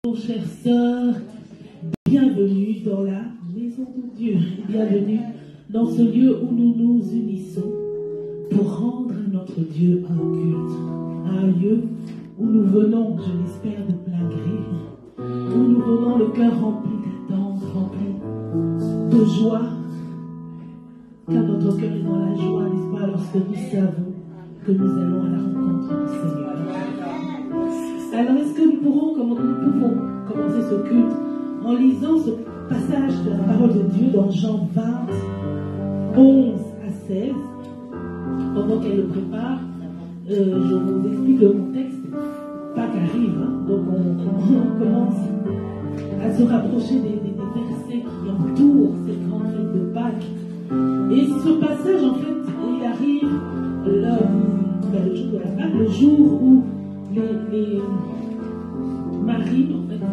Chères sœurs, bienvenue dans la maison de Dieu. Bienvenue dans ce lieu où nous nous unissons pour rendre à notre Dieu un culte. Un lieu où nous venons, je l'espère, de plein gré. Où nous venons le cœur rempli d'attente, rempli de joie. Car notre cœur est dans la joie, n'est-ce pas, lorsque nous savons que nous allons à la rencontre du Seigneur. Alors, est-ce que nous pouvons commencer ce culte en lisant ce passage de la parole de Dieu dans Jean 20, 11 à 16. Pendant qu'elle le prépare, je vous explique le contexte. Pâques arrive, hein, donc on commence à se rapprocher des versets qui entourent cette grande fête de Pâques. Et ce passage, en fait, il arrive le jour de la Pâque, le jour où les maris, en fait,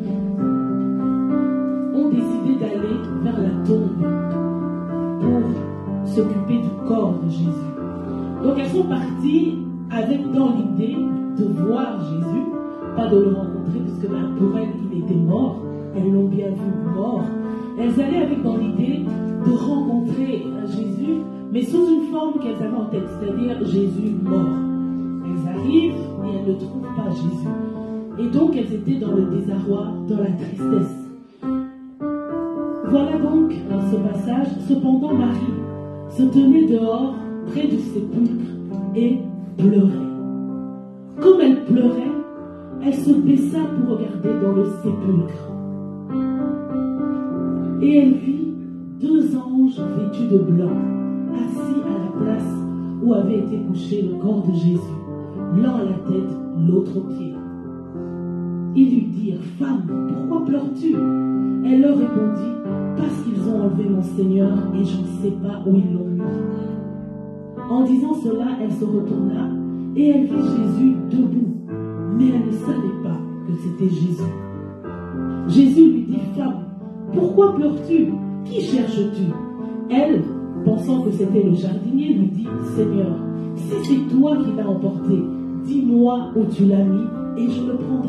ont décidé d'aller vers la tombe pour s'occuper du corps de Jésus. Donc elles sont parties avec dans l'idée de voir Jésus, pas de le rencontrer, puisque pour elles, il était mort. Elles l'ont bien vu mort. Elles allaient avec dans l'idée de rencontrer Jésus, mais sous une forme qu'elles avaient en tête, c'est-à-dire Jésus mort. Elles arrivent et elles ne trouvent pas Jésus. Et donc elles étaient dans le désarroi, dans la tristesse. Voilà donc dans ce passage, cependant Marie se tenait dehors près du sépulcre et pleurait. Comme elle pleurait, elle se baissa pour regarder dans le sépulcre. Et elle vit deux anges vêtus de blanc, assis à la place où avait été couché le corps de Jésus, l'un à la tête, l'autre aux pieds. Ils lui dirent, « Femme, pourquoi pleures-tu » Elle leur répondit, « Parce qu'ils ont enlevé mon Seigneur et je ne sais pas où ils l'ont mis. » En disant cela, elle se retourna et elle vit Jésus debout, mais elle ne savait pas que c'était Jésus. Jésus lui dit, « Femme, pourquoi pleures-tu? Qui cherches-tu » Elle, pensant que c'était le jardinier, lui dit, « Seigneur, si c'est toi qui l'as emporté, dis-moi où tu l'as mis et je le prendrai. »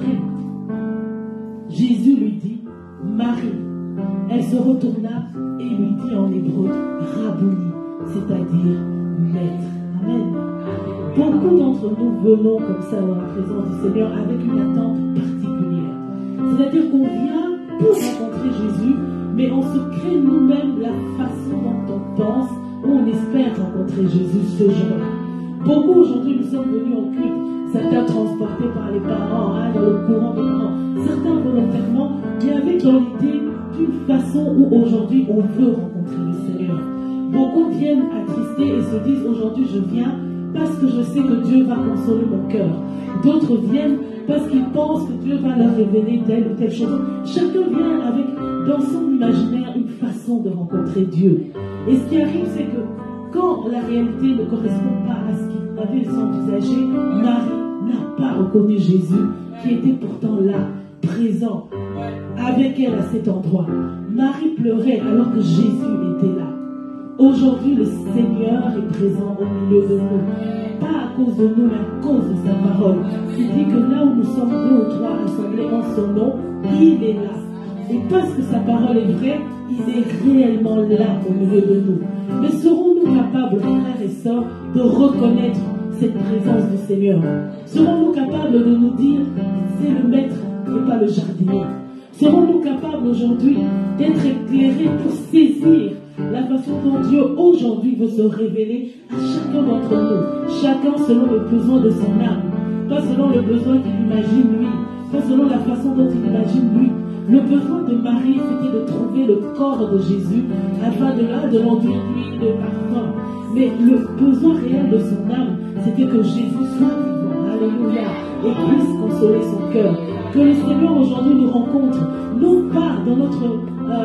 Jésus lui dit, « Marie. » Elle se retourna et lui dit en hébreu, « Rabouni », c'est-à-dire « Maître. » Amen. Beaucoup d'entre nous venons comme ça dans la présence du Seigneur avec une attente particulière. C'est-à-dire qu'on vient pour rencontrer Jésus, mais on se crée nous-mêmes la façon dont on pense, où on espère rencontrer Jésus ce jour-là. Beaucoup aujourd'hui nous sommes venus en culte, certains transportés par les parents, dans le courant des parents, certains volontairement, mais avec dans l'idée d'une façon où aujourd'hui on veut rencontrer le Seigneur. Beaucoup viennent attristés et se disent aujourd'hui je viens parce que je sais que Dieu va consoler mon cœur. D'autres viennent parce qu'ils pensent que Dieu va leur révéler telle ou telle chose. Chacun vient avec dans son imaginaire une façon de rencontrer Dieu. Et ce qui arrive, c'est que quand la réalité ne correspond pas à ce qu'il avait envisagé, Marie n'a pas reconnu Jésus qui était pourtant là, présent, avec elle à cet endroit. Marie pleurait alors que Jésus était là. Aujourd'hui, le Seigneur est présent au milieu de nous. Pas à cause de nous, mais à cause de sa parole. Il dit que là où nous sommes deux ou trois rassemblés en son nom, il est là. Et parce que sa parole est vraie, il est réellement là au milieu de nous. Mais serons-nous capables, frères et sœurs, de reconnaître cette présence du Seigneur? Serons-nous capables de nous dire, c'est le maître et pas le jardinier? Serons-nous capables aujourd'hui d'être éclairés pour saisir la façon dont Dieu aujourd'hui veut se révéler à chacun d'entre nous, chacun selon le besoin de son âme, pas selon le besoin qu'il imagine lui, pas selon la façon dont il imagine lui. Le besoin de Marie, c'était de trouver le corps de Jésus afin de l'enduire d'huile, de parfum. Mais le besoin réel de son âme, c'était que Jésus soit vivant, alléluia, et puisse consoler son cœur. Que le Seigneur aujourd'hui nous rencontre, non pas dans notre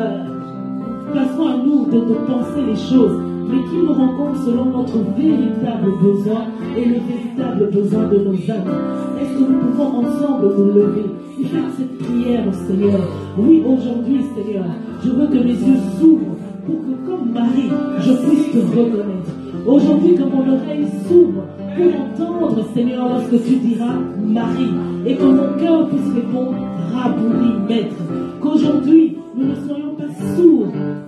façon à nous de penser les choses, mais qu'il nous rencontre selon notre véritable besoin et le véritable besoin de nos âmes. Est-ce que nous pouvons ensemble nous lever et faire cette prière au Seigneur? Oui, aujourd'hui, Seigneur, je veux que mes yeux s'ouvrent pour que, comme Marie, je puisse te reconnaître. Aujourd'hui, que mon oreille s'ouvre pour entendre, Seigneur, lorsque tu diras Marie, et que mon cœur puisse répondre Rabouni, Maître. Qu'aujourd'hui, nous ne soyons pas sourds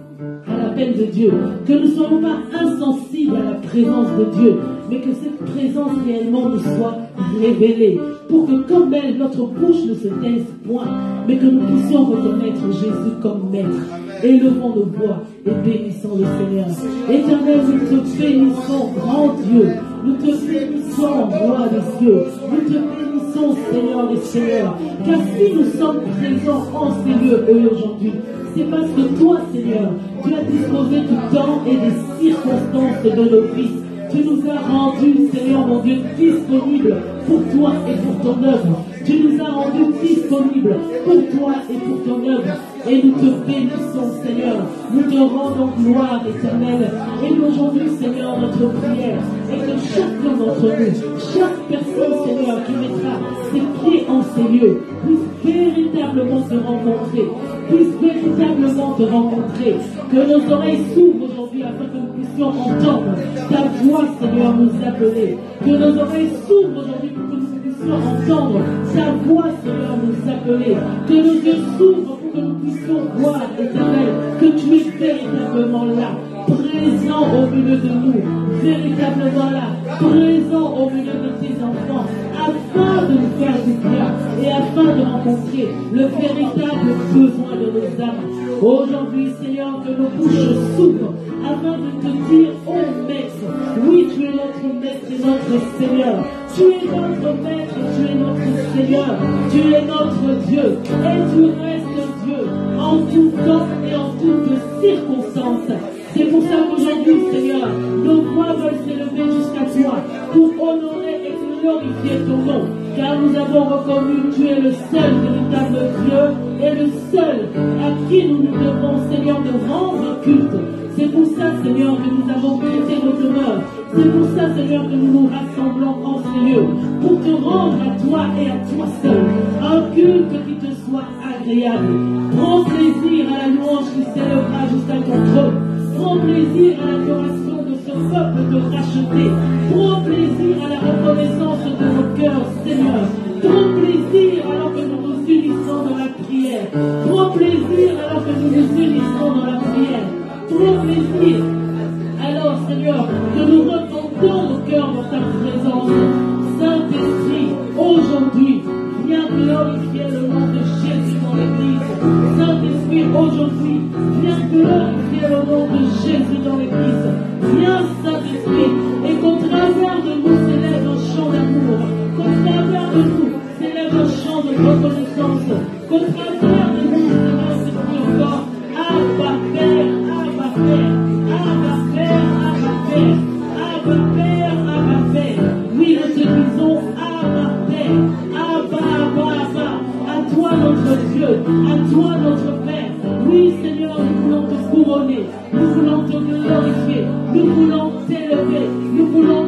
à l'appel de Dieu, que nous ne soyons pas insensibles à la présence de Dieu, mais que cette présence réellement nous soit révélée, pour que comme elle, notre bouche ne se taise point, mais que nous puissions reconnaître Jésus comme Maître. Élevons nos voix et bénissons le Seigneur. Éternel, nous te bénissons, grand Dieu. Nous te bénissons, roi des cieux. Nous te bénissons, Seigneur des seigneurs. Car si nous sommes présents en ces lieux aujourd'hui, c'est parce que toi, Seigneur, tu as disposé du temps et des circonstances de nos vies. Tu nous as rendus, Seigneur mon Dieu, disponibles pour toi et pour ton œuvre. Tu nous as rendus disponibles pour toi et pour ton œuvre. Et nous te bénissons, Seigneur. Nous te rendons gloire éternelle. Et aujourd'hui, Seigneur, notre prière est que chacun d'entre nous, chaque personne, Seigneur, qui mettra ses pieds en ces lieux, puisse véritablement te rencontrer. Puisse véritablement te rencontrer. Que nos oreilles s'ouvrent aujourd'hui afin que nous puissions entendre ta voix, Seigneur, nous appeler. Que nos oreilles s'ouvrent aujourd'hui pour que nous puissions entendre ta voix, Seigneur, nous appeler. Que nos yeux s'ouvrent pour que nous puissions voir, éternel, que tu es véritablement là, présent au milieu de nous, véritablement là, présent au milieu de tes enfants, afin de nous faire du bien et afin de rencontrer le véritable besoin de nos âmes. Aujourd'hui, Seigneur, que nos bouches s'ouvrent afin de te dire, oh Maître, oui, tu es notre Maître et notre Seigneur. Tu es notre Maître, tu es notre Seigneur, tu es notre Dieu et tu restes Dieu en tout temps et en toutes circonstances. C'est pour ça qu'aujourd'hui, Seigneur, nos voix veulent s'élever jusqu'à toi pour honorer et glorifier ton nom. Car nous avons reconnu que tu es le seul véritable Dieu et le seul à qui nous nous devons, Seigneur, de rendre culte. C'est pour ça, Seigneur, que nous avons prêté nos demeures. C'est pour ça, Seigneur, que nous nous rassemblons en ces lieux, pour te rendre à toi et à toi seul un culte qui te soit agréable. Prends plaisir à la louange qui s'élèvera jusqu'à ton trône. Prends plaisir à l'adoration de ce peuple de racheté. Prends plaisir à la reconnaissance de nos cœurs, Seigneur. Prends plaisir alors que nous nous unissons dans la prière. Prends plaisir alors que nous nous unissons dans la prière. Prends plaisir alors, Seigneur, que nous retentons nos cœurs dans ta présence. Saint-Esprit, aujourd'hui, viens glorifier le nom de Jésus dans l'Église. Saint-Esprit, aujourd'hui, viens glorifier le nom de Jésus dans l'Église. Viens, Saint-Esprit, et qu'au travers de nous s'élève un chant d'amour. Qu'au travers de nous s'élève un chant de reconnaissance. Qu'au travers de nous s'élève Saint-Esprit encore. Abba Père, Abba Père, Abba Père, Abba Père, Abba Père, Abba Père. Oui, nous te disons Abba Père, Abba, Abba, Abba. À toi notre Dieu, à toi notre Père. Oui, Seigneur, nous voulons te couronner, nous voulons te glorifier, nous voulons t'élever, nous voulons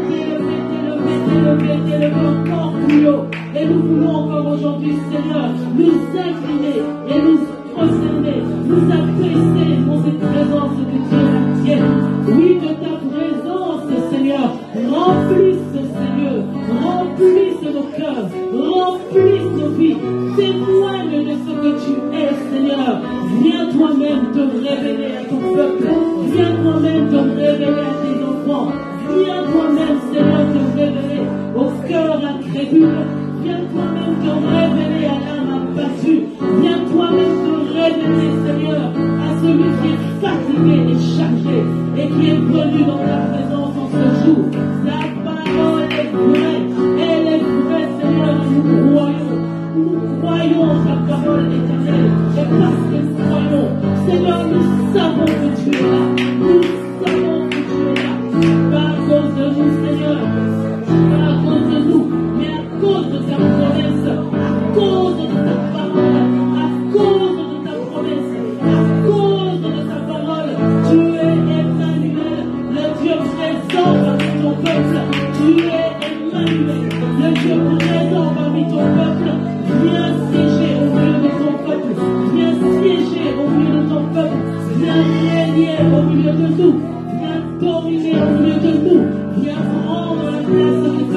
t'élever encore plus haut. Et nous voulons encore aujourd'hui, Seigneur, nous incliner et nous prosterner, nous apaiser dans cette présence que tu es la tienne. Oui, que ta présence, Seigneur, remplisse ces lieux, remplisse nos cœurs, remplisse nos vies, témoigne de ce que tu es, Seigneur. Viens toi-même te révéler à ton peuple, viens toi-même te révéler à tes enfants, viens toi-même, Seigneur, te révéler au cœur incrédule, viens toi-même te révéler à l'âme abattue, viens toi-même te révéler, Seigneur, à celui qui est fatigué et chargé et qui est venu dans ta présence en ce jour. Ta parole est vraie, elle est vraie, Seigneur, nous croyons en ta parole éternelle, et parce que nous croyons, Seigneur, nous savons que tu es là, nous savons que tu es là, pas à cause de nous, Seigneur, pas à cause de nous, mais à cause de ta promesse, à cause de ta parole, à cause de ta promesse, à cause de ta parole. Tu es Emmanuel, le Dieu présent parmi ton peuple. Tu es Emmanuel, le Dieu présent parmi ton peuple. Viens siéger au milieu de ton peuple. Viens siéger au milieu de ton peuple. Viens régner au milieu de nous. Viens dominer au milieu de nous. Viens prendre la place que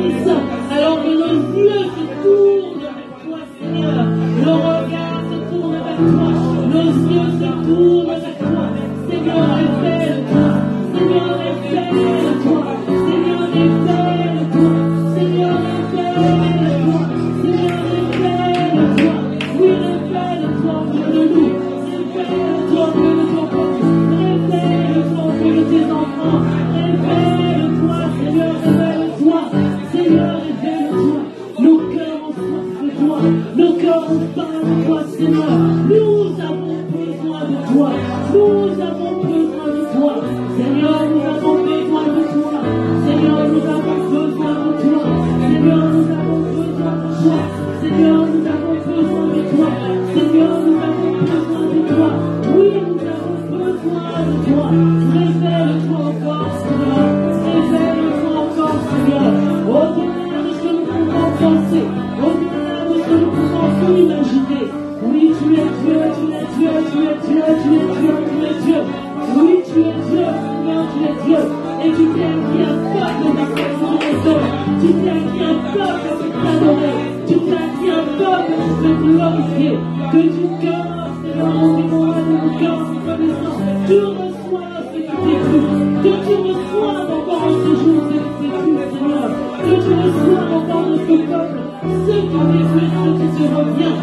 bénisse, alors que nos yeux se tournent vers toi, Seigneur. Le regard se tourne vers toi, nos yeux se tournent vers toi. Seigneur, révèle-toi. Seigneur, révèle-toi. Seigneur, révèle-toi. Seigneur, révèle-toi. Seigneur, révèle-toi. Oui, révèle-toi auprès de nous. Révèle-toi auprès de ton peuple. Révèle-toi auprès de tes enfants. Révèle-toi, Seigneur, révèle-toi. Seigneur, révèle-toi. Nos cœurs ont soif de toi. Nos cœurs ont faim de toi, Seigneur. Nous avons besoin de toi. Nous avons besoin de toi. Seigneur, nous avons besoin de toi. Seigneur, nous avons besoin de toi. Seigneur, nous avons besoin de toi. Seigneur, nous avons besoin de toi. Seigneur, nous avons besoin de toi. Oui, nous avons besoin de toi. Révèle-toi encore, Seigneur. Révèle-toi encore, Seigneur. Au-delà de ce que nous pouvons penser, au-delà de ce que nous pouvons imaginer. Oui, tu es Dieu, tu es Dieu, tu es Dieu, tu es Dieu, tu es Dieu. Oui, tu es Dieu, Seigneur, tu es Dieu. Et tu t'es acquis un peuple avec ton réseau. Tu t'es acquis un peuple pour t'adorer. Tu t'es acquis un peuple pour te glorifier. Que tu cœur, Seigneur, mon Dieu, mon cœur, reconnaissant. Tu reçois ce qui t'écoute. Que tu reçoives encore en ce jour ce qui t'écoute, Seigneur. Que tu reçoives encore de ce peuple ce qui t'écoute, ce qui te revient.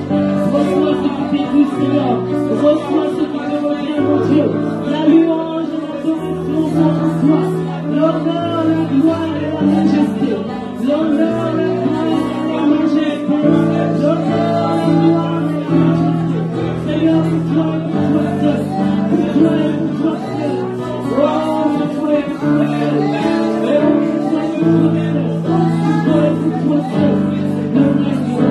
Reçois ce qui t'écoute, Seigneur. Reçois ce qui te revient, mon Dieu. La louange et l'adoration sont en toi. L'honneur, la gloire et la majesté. L'honneur, la gloire et la majesté. L'honneur, la gloire et la majesté. Seigneur, pour toi et pour toi seul. Pour toi et pour toi seul. Oh, pour toi et pour toi seul. Oh, pour toi et pour toi seul. Pour toi et pour toi seul.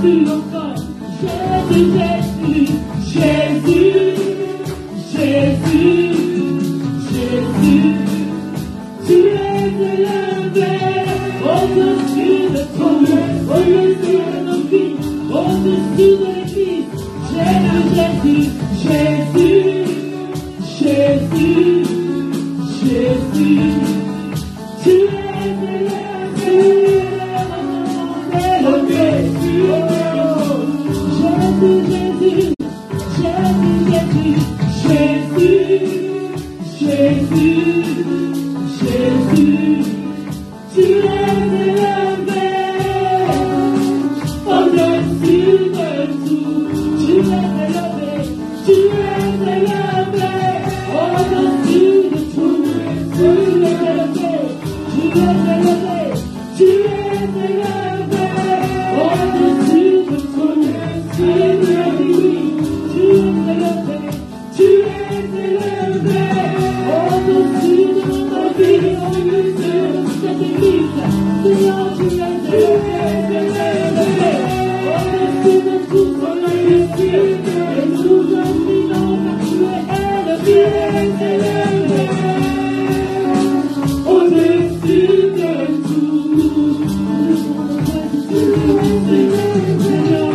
Jésus encore. Jésus, Jésus, Jésus, Jésus, Jésus. Tu es élevé au-dessus de tout, au-dessus de nos vies, au-dessus de l'Église. Jésus, Jésus, Jésus, Jésus. Tu es élevé, élevé. Jésus, Jésus, Jésus, Jésus, Jésus, tu es élevé au-dessus de tout. Tu es élevé, tu es élevé au-dessus de tout. Tu es élevé, tu es élevé, tu es élevé au-dessus de tout. Tu es élevé, tu es élevé, tu es élevé au-dessus de notre vie, au-dessus de cette église. Seigneur, tu es élevé au-dessus de tout ton inquiétude. Et nous dominons car tu es élevé au-dessus de tout. Seigneur,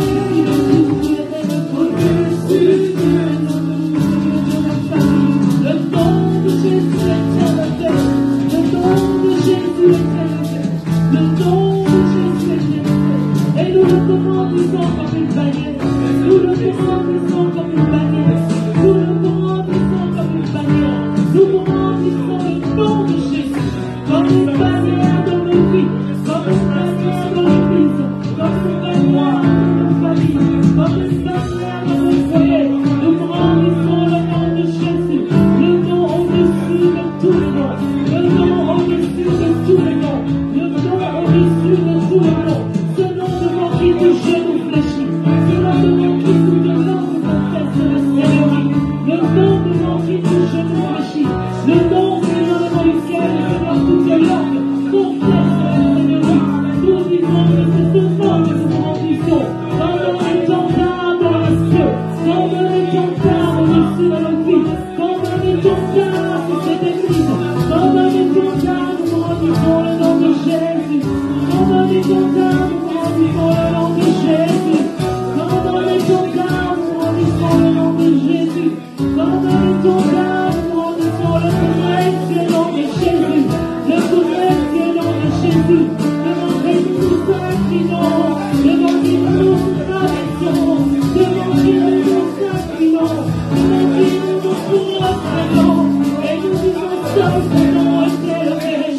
le nom de Jésus est élevé. Le nom de Jésus est élevé. Le nom de Jésus est élevé. Et nous le commandons comme une bannière. Nous le commandons comme une bannière. Nous le commandons comme une bannière. Nous commandons le nom de Jésus comme une bannière de nos vies, comme une bannière de l'Église, comme une bannière de nos familles, comme une bannière de nos foyers. Nous commandons le nom de Jésus, le nom au-dessus de tous les noms, le nom au-dessus de tous les noms, le nom au-dessus de tous les noms. Ce nom devant qui tout genou fléchit, ce nom devant qui toute langue confesse la Seigneurie, le nom devant qui tout genou fléchit, le nom devant le ciel et devant toutes les langues confesse la Seigneurie. Nous disons que c'est ce nom que nous grandissons, comme les cantards dans les cieux, comme les cantards au-dessus de nos vies, comme les cantards sur cette église, comme les cantards nous grandissons le nom de Jésus, comme les cantards nous grandissons le nom de Jésus, comme les cantards nous grandissons le nom de Jésus, comme les cantards nous grandissons le précieux nom de Jésus, le précieux nom de Jésus, devant qui nous inclinons, devant qui nous traversons, devant qui nous inclinons, devant qui nous prostrons, et nous disons seul ton nom est élevé,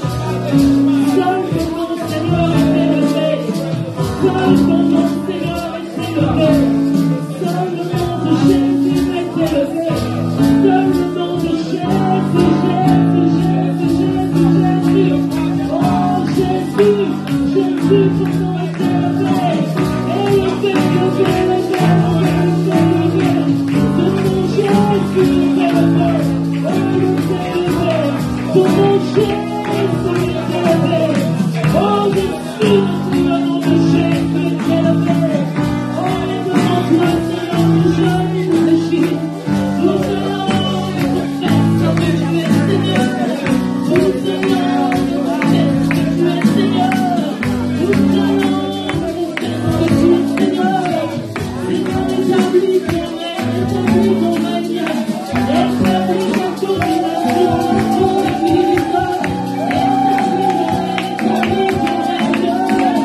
seul ton nom Seigneur est élevé, seul ton nom Seigneur est élevé, seul le nom de Jésus est élevé, seul le nom de Jésus, Jésus, Jésus, Jésus, oh Jésus, Jésus, ton nom est élevé, élevé, élevé, élevé, élevé, ton nom Jésus est élevé, élevé, ton nom Jésus est élevé, oh Jésus, le nom de Jésus est élevé, oh et devant toi Seigneur, nous jamais nous réjouir, nous allons confesse que tu es Seigneur, nous Seigneur, nous confesse que tu es Seigneur, nous allons confesse que tu es Seigneur, Seigneur établis ton règne, établis ton règne, établis ta domination sur ton église, établis ton règne,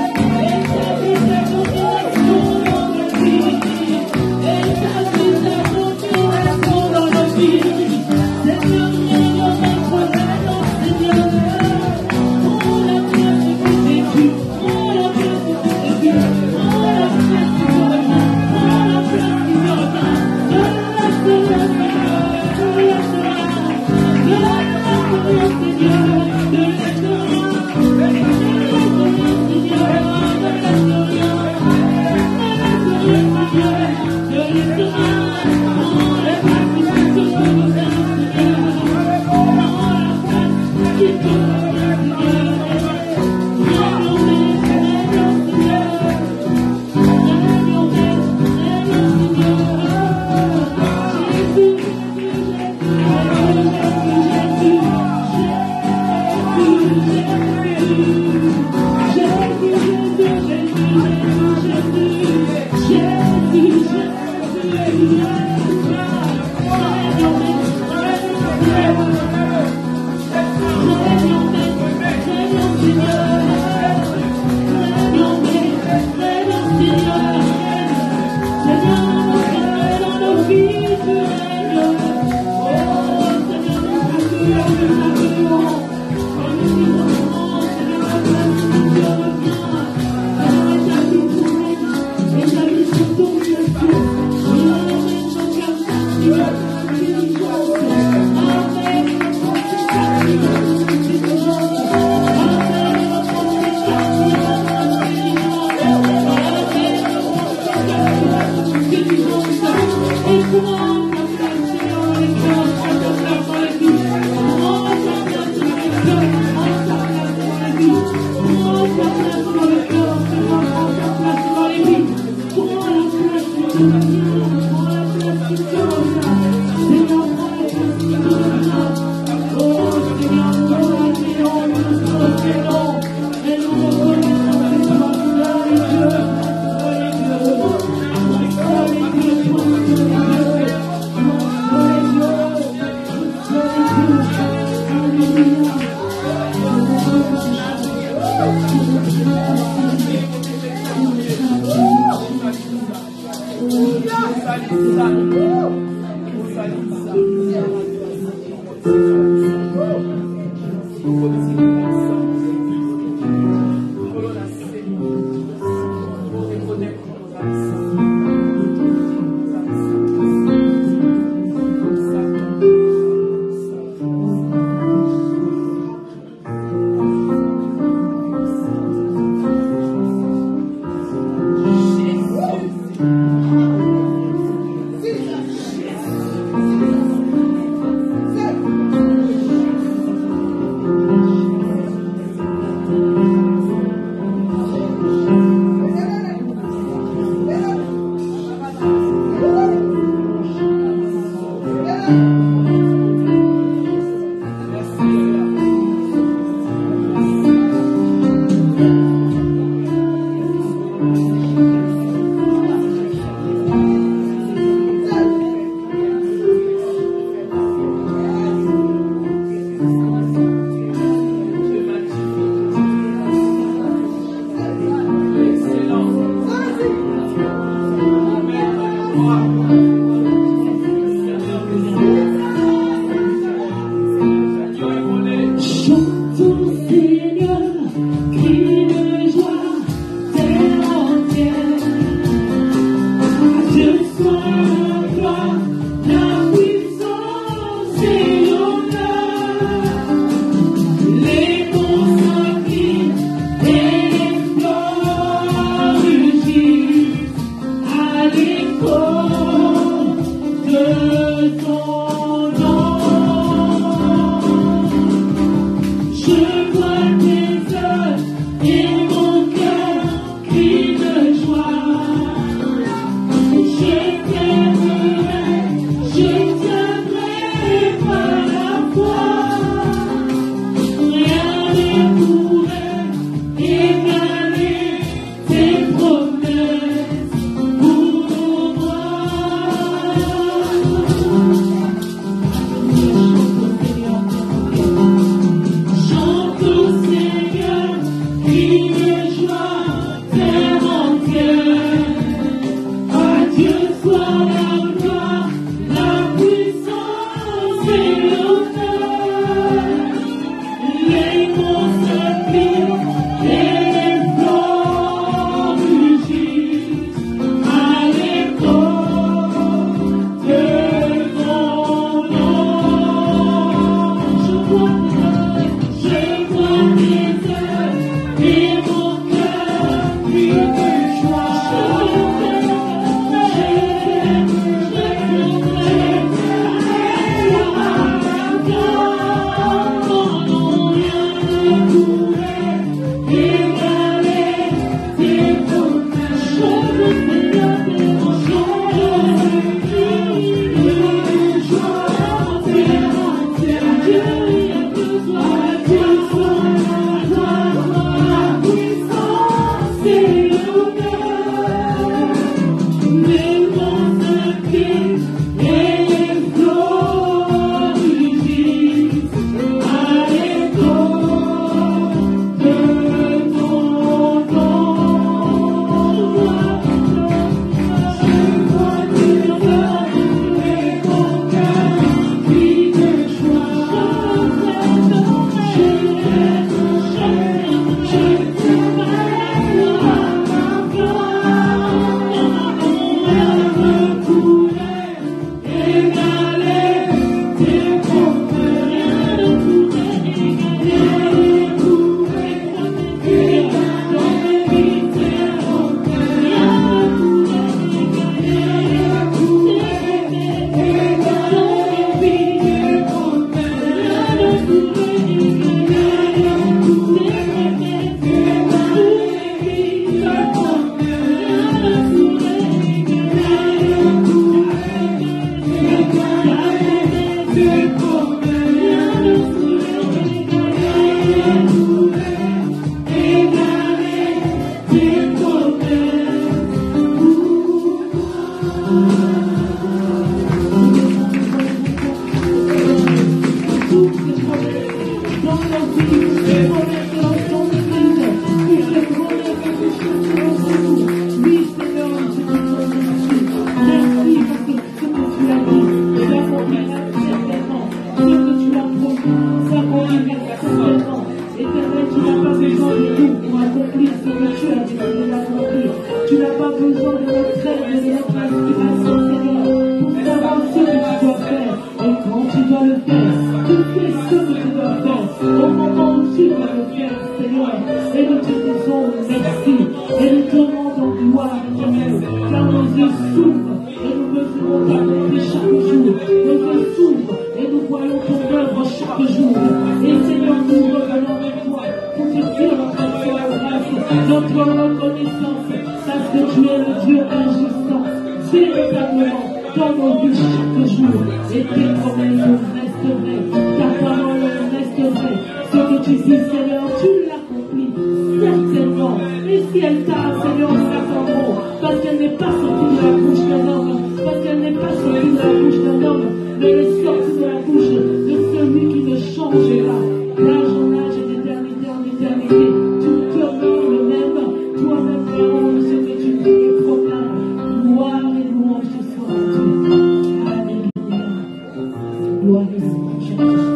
Et nous te disons merci. Et nous te rendons gloire, Éternel, car nos yeux s'ouvrent et nous mesurons ta bonté chaque jour. Nos yeux s'ouvrent et nous voyons ton œuvre chaque jour. Et Seigneur, nous revenons avec toi pour te dire notre action à grâce, notre reconnaissance, parce que tu es le Dieu agissant véritablement dans nos vies chaque jour. Et tes promesses restent vraies, ta parole reste vraie. Ce que tu dis, Seigneur, tu l'accomplis certainement. Et si elle tarde, Seigneur, nous l'attendrons, parce qu'elle n'est pas sortie de la bouche d'un homme, parce qu'elle n'est pas sortie de la bouche d'un homme, mais elle est sortie de la bouche de celui qui ne change pas. L'âge en âge et d'éternité en éternité, tu demeures le même, toi-même parole, ce que tu dis et proclames. Gloire et louange te soient rendues. Alléluia. Gloire et louange.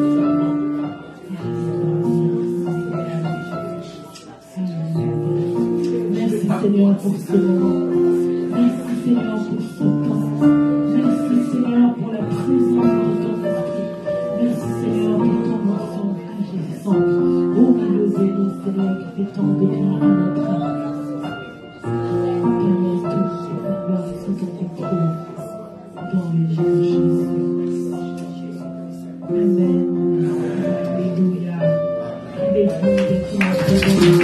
Merci Seigneur pour ce moment. Merci Seigneur pour ce temps. Merci Seigneur pour la présence de ton esprit. Merci Seigneur pour ton onction agissante. Au milieu de nous, Seigneur, qui fait tant de bien à notre âme. Éternel, tout ce pouvoir est sous ton contrôle. Dans le nom de Jésus. Amen. Alléluia. Il est bon d'être dans notre présence.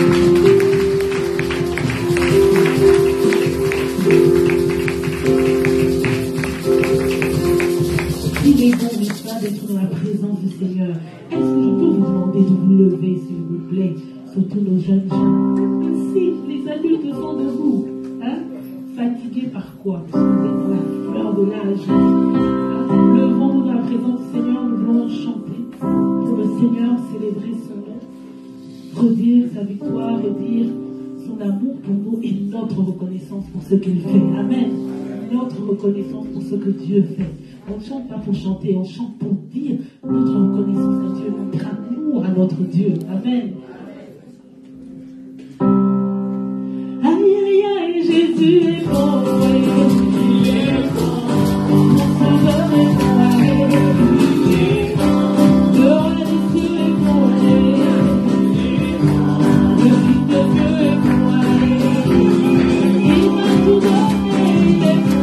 Il est bon, n'est-ce pas, d'être dans la présence du Seigneur. Est-ce que je peux vous demander de vous lever, s'il vous plaît, surtout nos jeunes gens? Si les adultes sont debout, hein, fatigués par quoi? Parce que vous êtes dans la fleur de l'âge. Levons-nous dans la présence du Seigneur, nous voulons chanter pour le Seigneur, célébrer son nom, redire sa victoire et dire son amour pour nous et notre reconnaissance pour ce qu'il fait. Amen. Notre reconnaissance pour ce que Dieu fait. On ne chante pas pour chanter, on chante pour dire notre reconnaissance à Dieu, notre amour à notre Dieu. Amen. Aïe, aïe, aïe, Jésus est bon, il est bon, mon sauveur est bon, il est bon, le roi des cieux est bon, le Fils de Dieu est bon, il m'a tout donné, il est bon.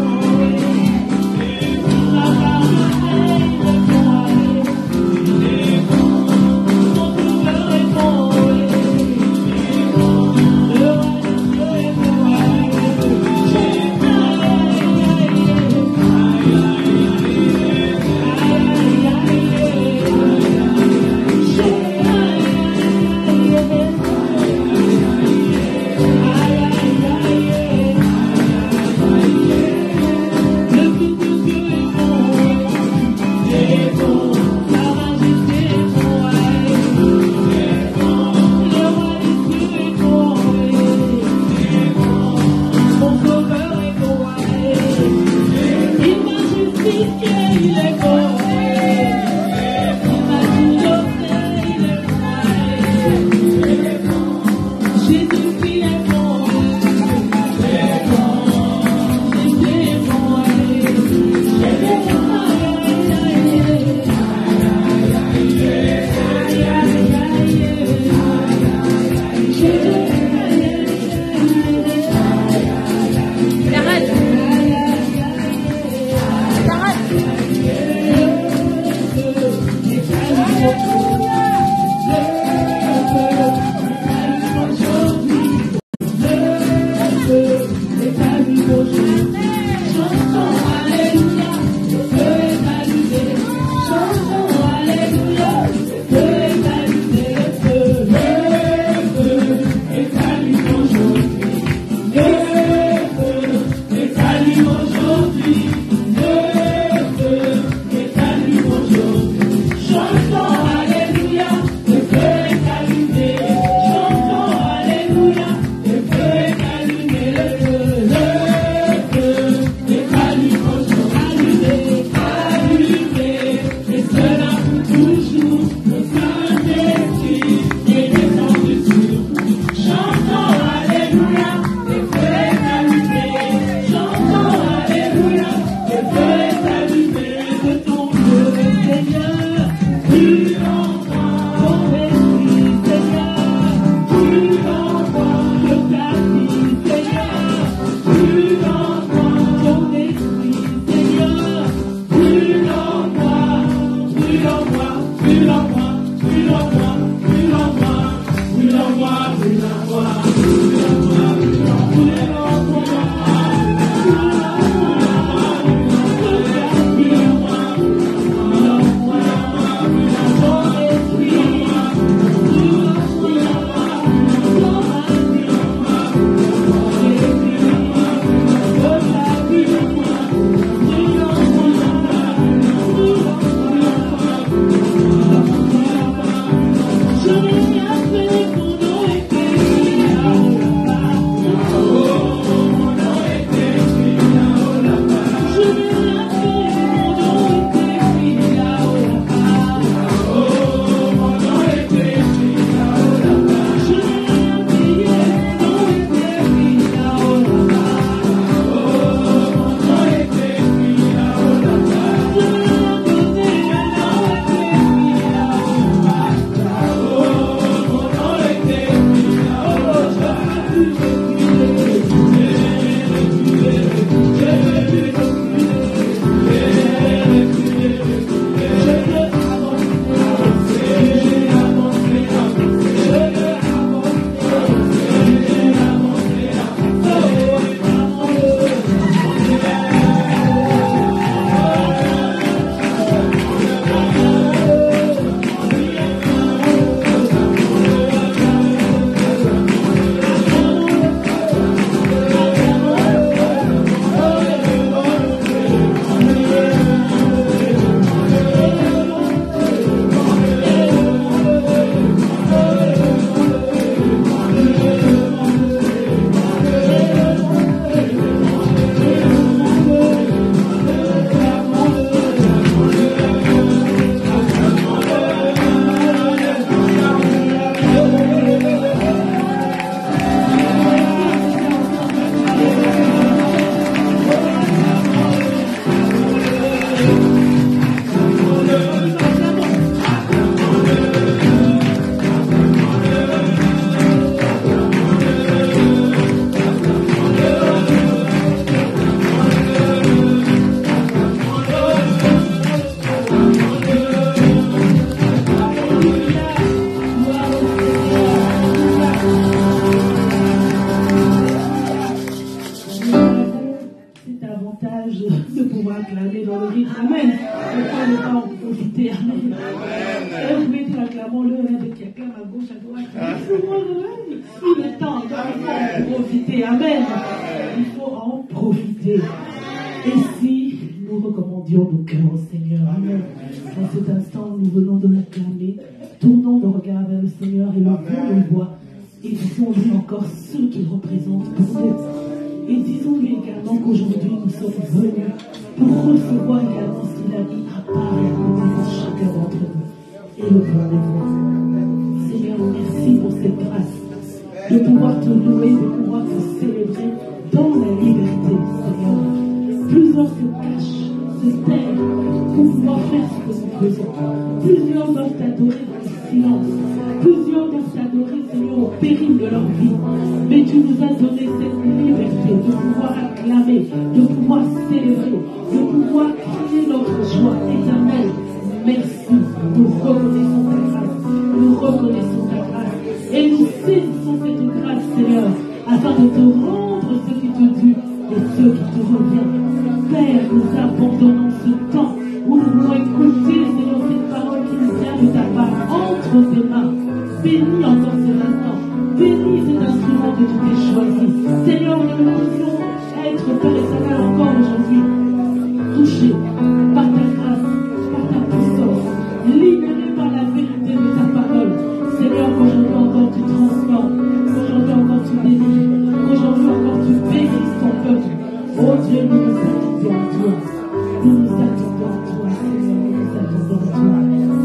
profiter. Amen. Vous acclamons-le, de quelqu'un à gauche, à droite. Il est temps, il faut en profiter. Amen. Il faut en profiter. Et si nous recommandions nos cœurs au Seigneur, amen. En cet instant, nous venons de l'acclamer. Tournons le regard vers le Seigneur et levons nos voix. Et disons-lui encore ce qu'il représente pour nous. Et disons-lui également qu'aujourd'hui nous sommes venus pour recevoir également ce qu'il a mis à part et à côté de chacun d'entre nous. Et levons les voix. Seigneur, merci pour cette grâce de pouvoir te louer, de pouvoir te célébrer dans la liberté, Seigneur. Plusieurs se cachent, se taisent pour pouvoir faire ce que nous faisons. Plusieurs doivent t'adorer dans le silence. Plusieurs doivent t'adorer, Seigneur, au péril de leur vie. Mais tu nous as donné cette liberté de pouvoir acclamer, de pouvoir célébrer, de pouvoir crier notre joie éternelle. Merci. Nous reconnaissons ta grâce. Nous reconnaissons ta grâce. Et nous saisissons cette grâce, Seigneur, afin de te rendre ce qui te dû et ce qui te revient. Père, nous abandonnons ce temps où nous voulons écouter, Seigneur, cette parole qui nous vient de ta part entre tes mains. Bénis encore cet instant. Bénis cet instrument que tu t'es choisi. Seigneur, nous voulons être, Père éternel, encore aujourd'hui touchés par ta grâce, par ta puissance, libérés par la vérité de ta parole. Seigneur, qu'aujourd'hui encore tu transformes, qu'aujourd'hui encore tu délivres, qu'aujourd'hui encore tu bénisses ton peuple. Oh Dieu, nous nous attendons à toi. Nous nous attendons à toi, Seigneur, nous nous attendons à toi.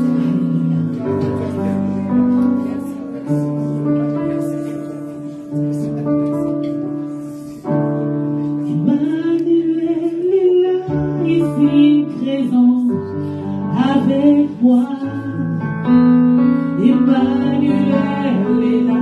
Emmanuel est là, ici présent avec moi. Emmanuel est là.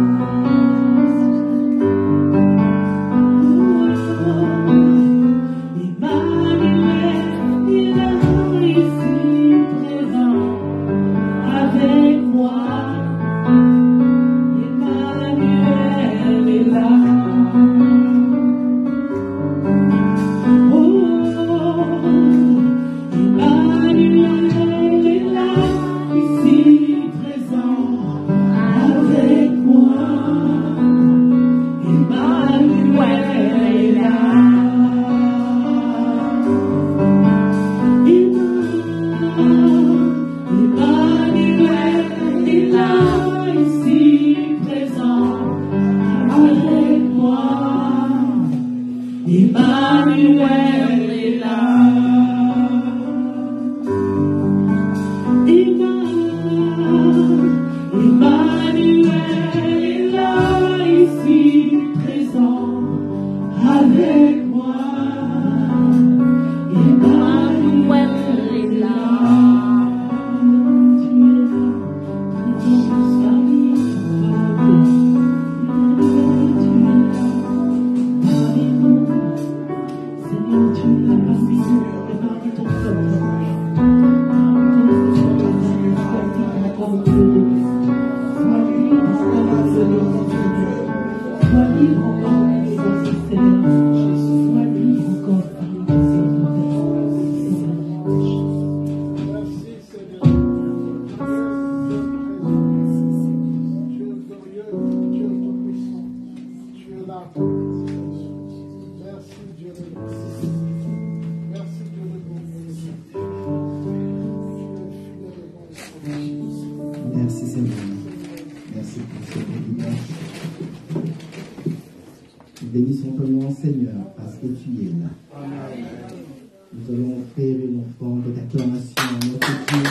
Bénissons ton nom, Seigneur, parce que tu es là. Amen. Nous allons faire une forme d'acclamation à notre Dieu.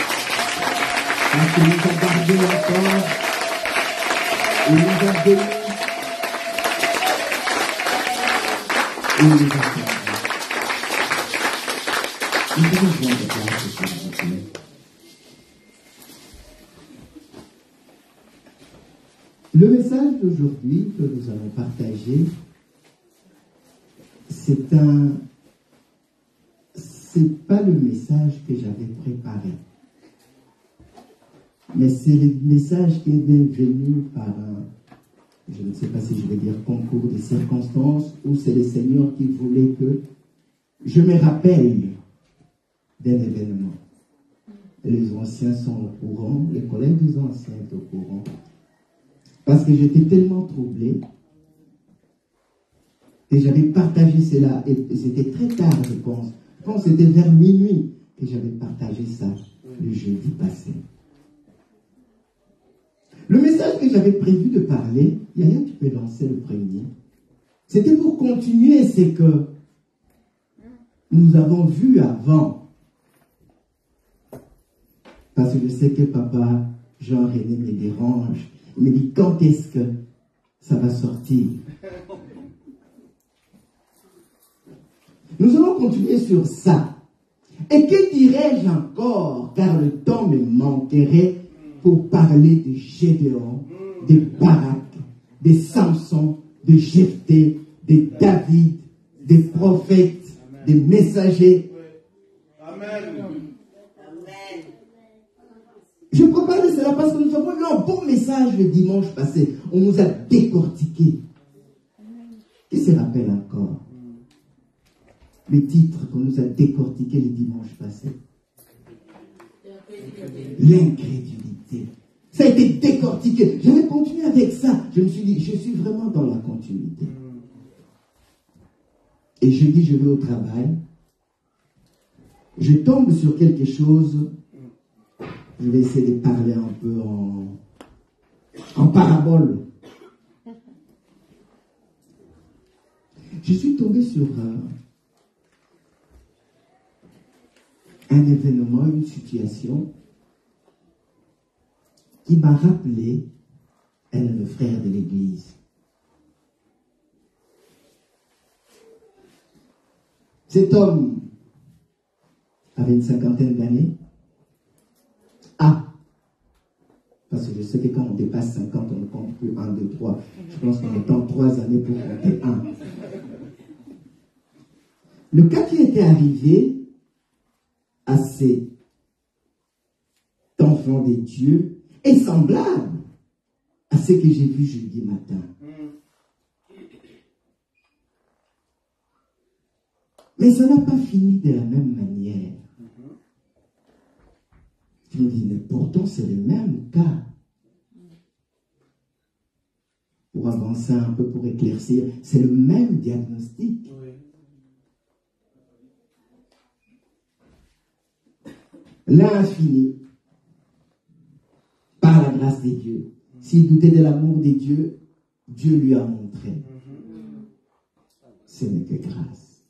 Parce qu'il nous a gardés encore. Il nous a bénis. Et il nous a gardés. Nous allons prendre de place, s'il vous plaît. Le message d'aujourd'hui que nous allons partager, c'est pas le message que j'avais préparé, mais c'est le message qui est venu par je ne sais pas si je vais dire concours des circonstances, ou c'est le Seigneur qui voulait que je me rappelle d'un événement. Les anciens sont au courant, les collègues des anciens sont au courant. Parce que j'étais tellement troublé et j'avais partagé cela, et c'était très tard, je pense. Je pense que c'était vers minuit que j'avais partagé ça le jeudi passé. Le message que j'avais prévu de parler, Yaya, tu peux lancer le premier. C'était pour continuer ce que nous avons vu avant. Parce que je sais que papa Jean-René me dérange. Il me dit quand est-ce que ça va sortir. Nous allons continuer sur ça. Et que dirais-je encore, car le temps me manquerait pour parler de Gédéon, de Barak, de Samson, de Jephthé, de David, des prophètes, des messagers. Amen. Je prépare cela parce que nous avons eu un bon message le dimanche passé. On nous a décortiqué. Qui se rappelle encore le titre qu'on nous a décortiqué le dimanche passé? L'incrédulité. Ça a été décortiqué. J'avais continué avec ça. Je me suis dit, je suis vraiment dans la continuité. Et je dis, je vais au travail. Je tombe sur quelque chose. Je vais essayer de parler un peu en parabole. Je suis tombé sur un événement, une situation qui m'a rappelé un de nos frères de l'église. Cet homme avait une cinquantaine d'années. Parce que je sais que quand on dépasse 50, on ne compte plus 1, 2, 3. Je pense qu'on attend 3 années pour compter 1. Le cas qui était arrivé à cet enfant de Dieu est semblable à ce que j'ai vu jeudi matin. Mais ça n'a pas fini de la même manière. Je me dis, mais pourtant c'est le même cas. Pour avancer un peu, pour éclaircir, c'est le même diagnostic. L'infini, par la grâce de Dieu. S'il doutait de l'amour de Dieu, Dieu lui a montré. Ce n'est que grâce.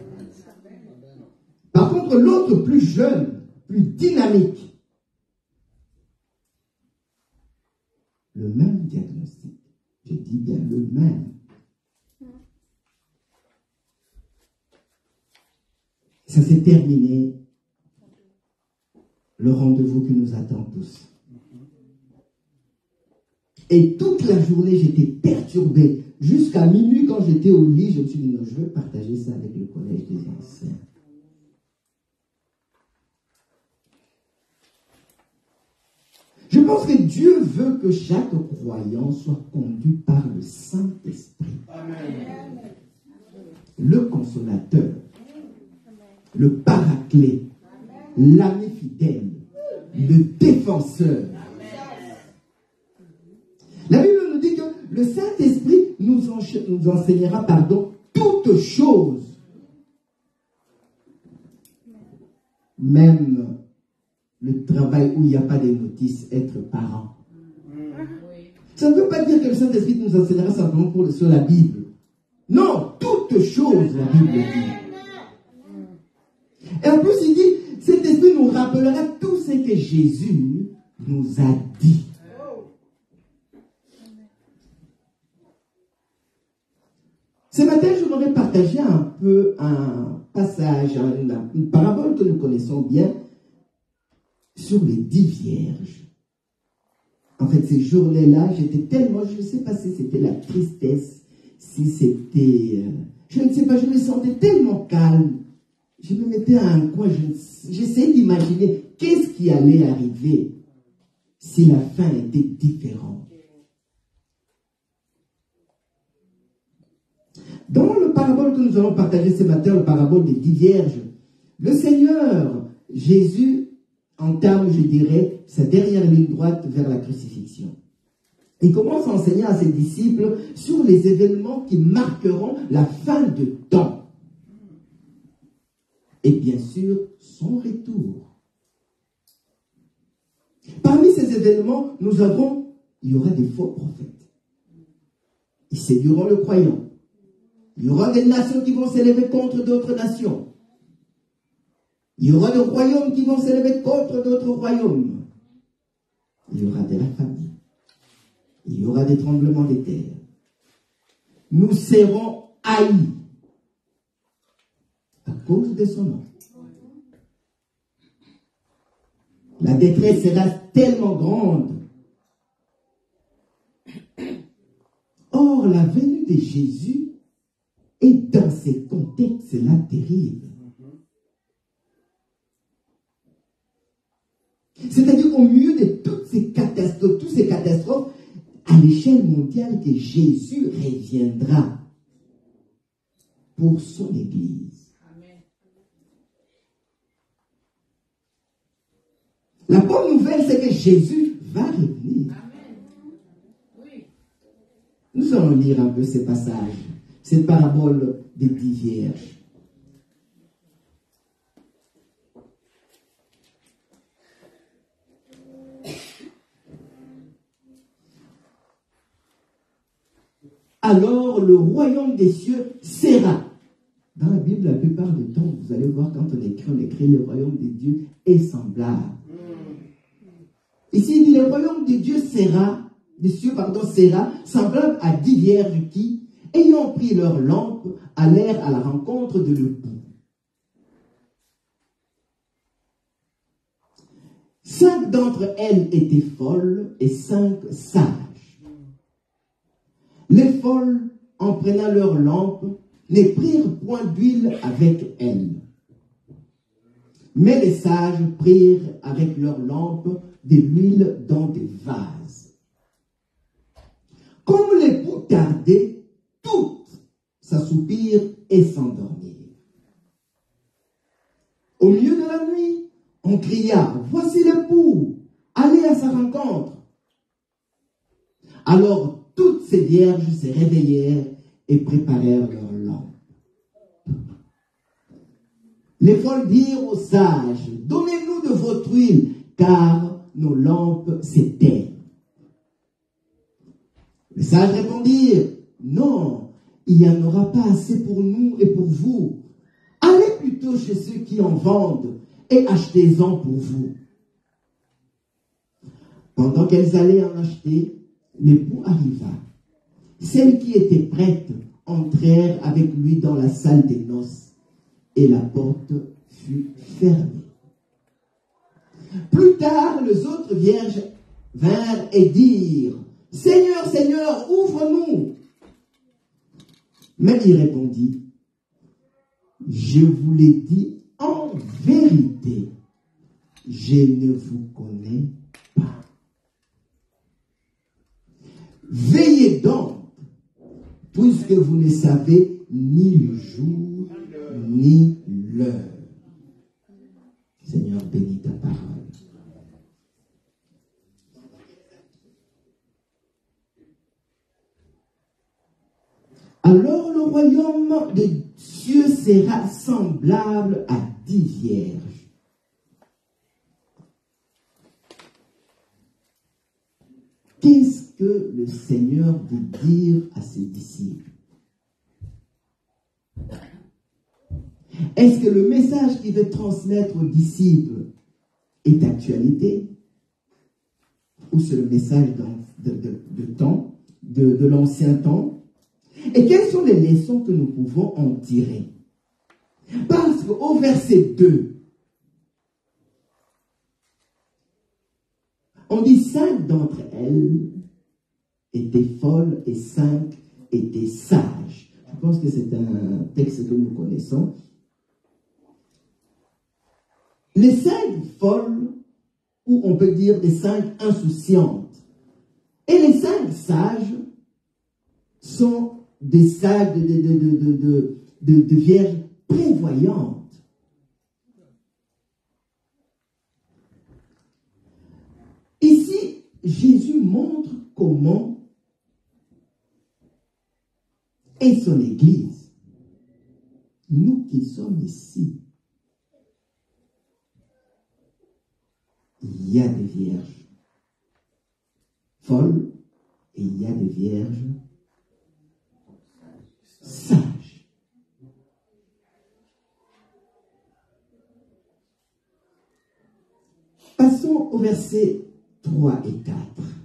Par contre, l'autre plus jeune, plus dynamique, le même diagnostic. Je dis bien le même. Ça s'est terminé. Le rendez-vous qui nous attend tous. Et toute la journée, j'étais perturbé. Jusqu'à minuit, quand j'étais au lit, je me suis dit, non, je veux partager ça avec le collège des anciens. Je pense que Dieu veut que chaque croyant soit conduit par le Saint-Esprit. Amen. Le consolateur, le paraclet, l'ami fidèle, le défenseur. La Bible nous dit que le Saint-Esprit nous enseignera, toutes choses. Même le travail où il n'y a pas de notice, être parent. Ça ne veut pas dire que le Saint-Esprit nous enseignera simplement sur la Bible. Non, toutes choses, la Bible dit. Et en plus, il dit, cet esprit nous rappellera tout ce que Jésus nous a dit. Ce matin, je voudrais partager un peu un passage, une parabole que nous connaissons bien, sur les 10 vierges. En fait, ces journées-là, j'étais tellement, je ne sais pas si c'était la tristesse, si c'était, je ne sais pas, je me sentais tellement calme. Je me mettais à un coin, j'essayais d'imaginer qu'est-ce qui allait arriver si la fin était différente. Dans le parabole que nous allons partager ce matin, le parabole des 10 vierges, le Seigneur Jésus, entame, je dirais, sa dernière ligne droite vers la crucifixion. Il commence à enseigner à ses disciples sur les événements qui marqueront la fin de temps. Et bien sûr, son retour. Parmi ces événements, il y aura des faux prophètes. Ils séduiront le croyant. Il y aura des nations qui vont s'élever contre d'autres nations. Il y aura des royaumes qui vont s'élever contre d'autres royaumes. Il y aura de la famine. Il y aura des tremblements de terre. Nous serons haïs à cause de son nom. La détresse sera tellement grande. Or, la venue de Jésus est dans ces contextes-là terribles. C'est-à-dire au milieu de toutes ces catastrophes, à l'échelle mondiale, que Jésus reviendra pour son Église. Amen. La bonne nouvelle, c'est que Jésus va revenir. Amen. Oui. Nous allons lire un peu ces passages, cette parabole des 10 vierges. Alors le royaume des cieux sera. Dans la Bible, la plupart du temps, vous allez voir quand on écrit le royaume de Dieu est semblable. Ici, il dit le royaume de Dieu sera, sera semblable à 10 vierges qui, ayant pris leur lampe, allèrent à la rencontre de l'époux. 5 d'entre elles étaient folles et 5 sages. Les folles, en prenant leur lampe, ne prirent point d'huile avec elles. Mais les sages prirent avec leur lampe de l'huile dans des vases. Comme l'époux tardait, toutes s'assoupirent et s'endormirent. Au milieu de la nuit, on cria, « Voici l'époux, allez à sa rencontre. » Alors, toutes ces vierges se réveillèrent et préparèrent leur lampe. Les folles dirent aux sages, « Donnez-nous de votre huile, car nos lampes s'éteignent. » Les sages répondirent, « Non, il n'y en aura pas assez pour nous et pour vous. Allez plutôt chez ceux qui en vendent et achetez-en pour vous. » Pendant qu'elles allaient en acheter, l'époux arriva. Celles qui étaient prêtes entrèrent avec lui dans la salle des noces et la porte fut fermée. Plus tard, les autres vierges vinrent et dirent, « Seigneur, Seigneur, ouvre-nous » Mais il répondit, « Je vous l'ai dit en vérité, je ne vous connais pas. Veillez donc, puisque vous ne savez ni le jour, ni l'heure. » Seigneur, bénis ta parole. Alors le royaume des cieux sera semblable à 10 vierges. Qu'est-ce que le Seigneur veut dire à ses disciples? Est-ce que le message qu'il veut transmettre aux disciples est d'actualité? Ou c'est le message de l'ancien temps? Et quelles sont les leçons que nous pouvons en tirer? Parce qu'au verset 2, on dit 5 d'entre elles étaient folles et 5 étaient sages. Je pense que c'est un texte que nous connaissons. Les 5 folles, ou on peut dire les 5 insouciantes, et les 5 sages sont des sages de vierges prévoyantes. Jésus montre comment est son Église. Nous qui sommes ici, il y a des vierges folles et il y a des vierges sages. Passons au verset 3 et 4.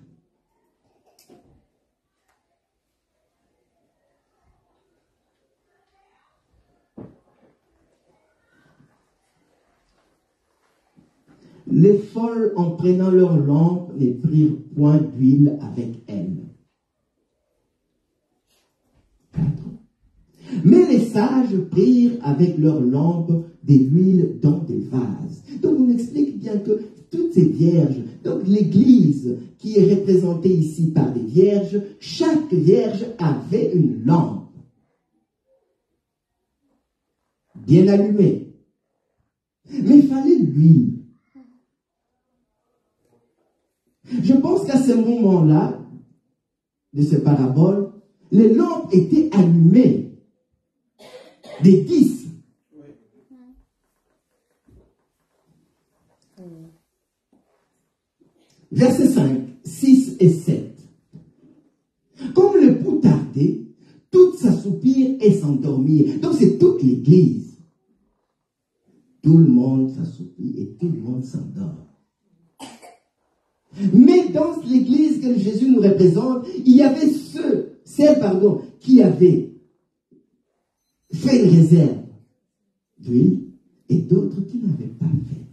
Les folles, en prenant leur lampe, ne prirent point d'huile avec elles. 4. Mais les sages prirent avec leurs lampes de l'huile dans des vases. Donc on explique bien que toutes ces vierges, donc l'église qui est représentée ici par des vierges, chaque vierge avait une lampe bien allumée. Mais il fallait l'huile. Je pense qu'à ce moment-là, de ce parabole, les lampes étaient allumées, des 10. Versets 5, 6 et 7. Comme le pouls tardait, toutes s'assoupirent et s'endormirent. Donc c'est toute l'église. Tout le monde s'assoupit et tout le monde s'endort. Mais dans l'église que Jésus nous représente, il y avait celles qui avaient fait une réserve d'huile et d'autres qui n'avaient pas fait.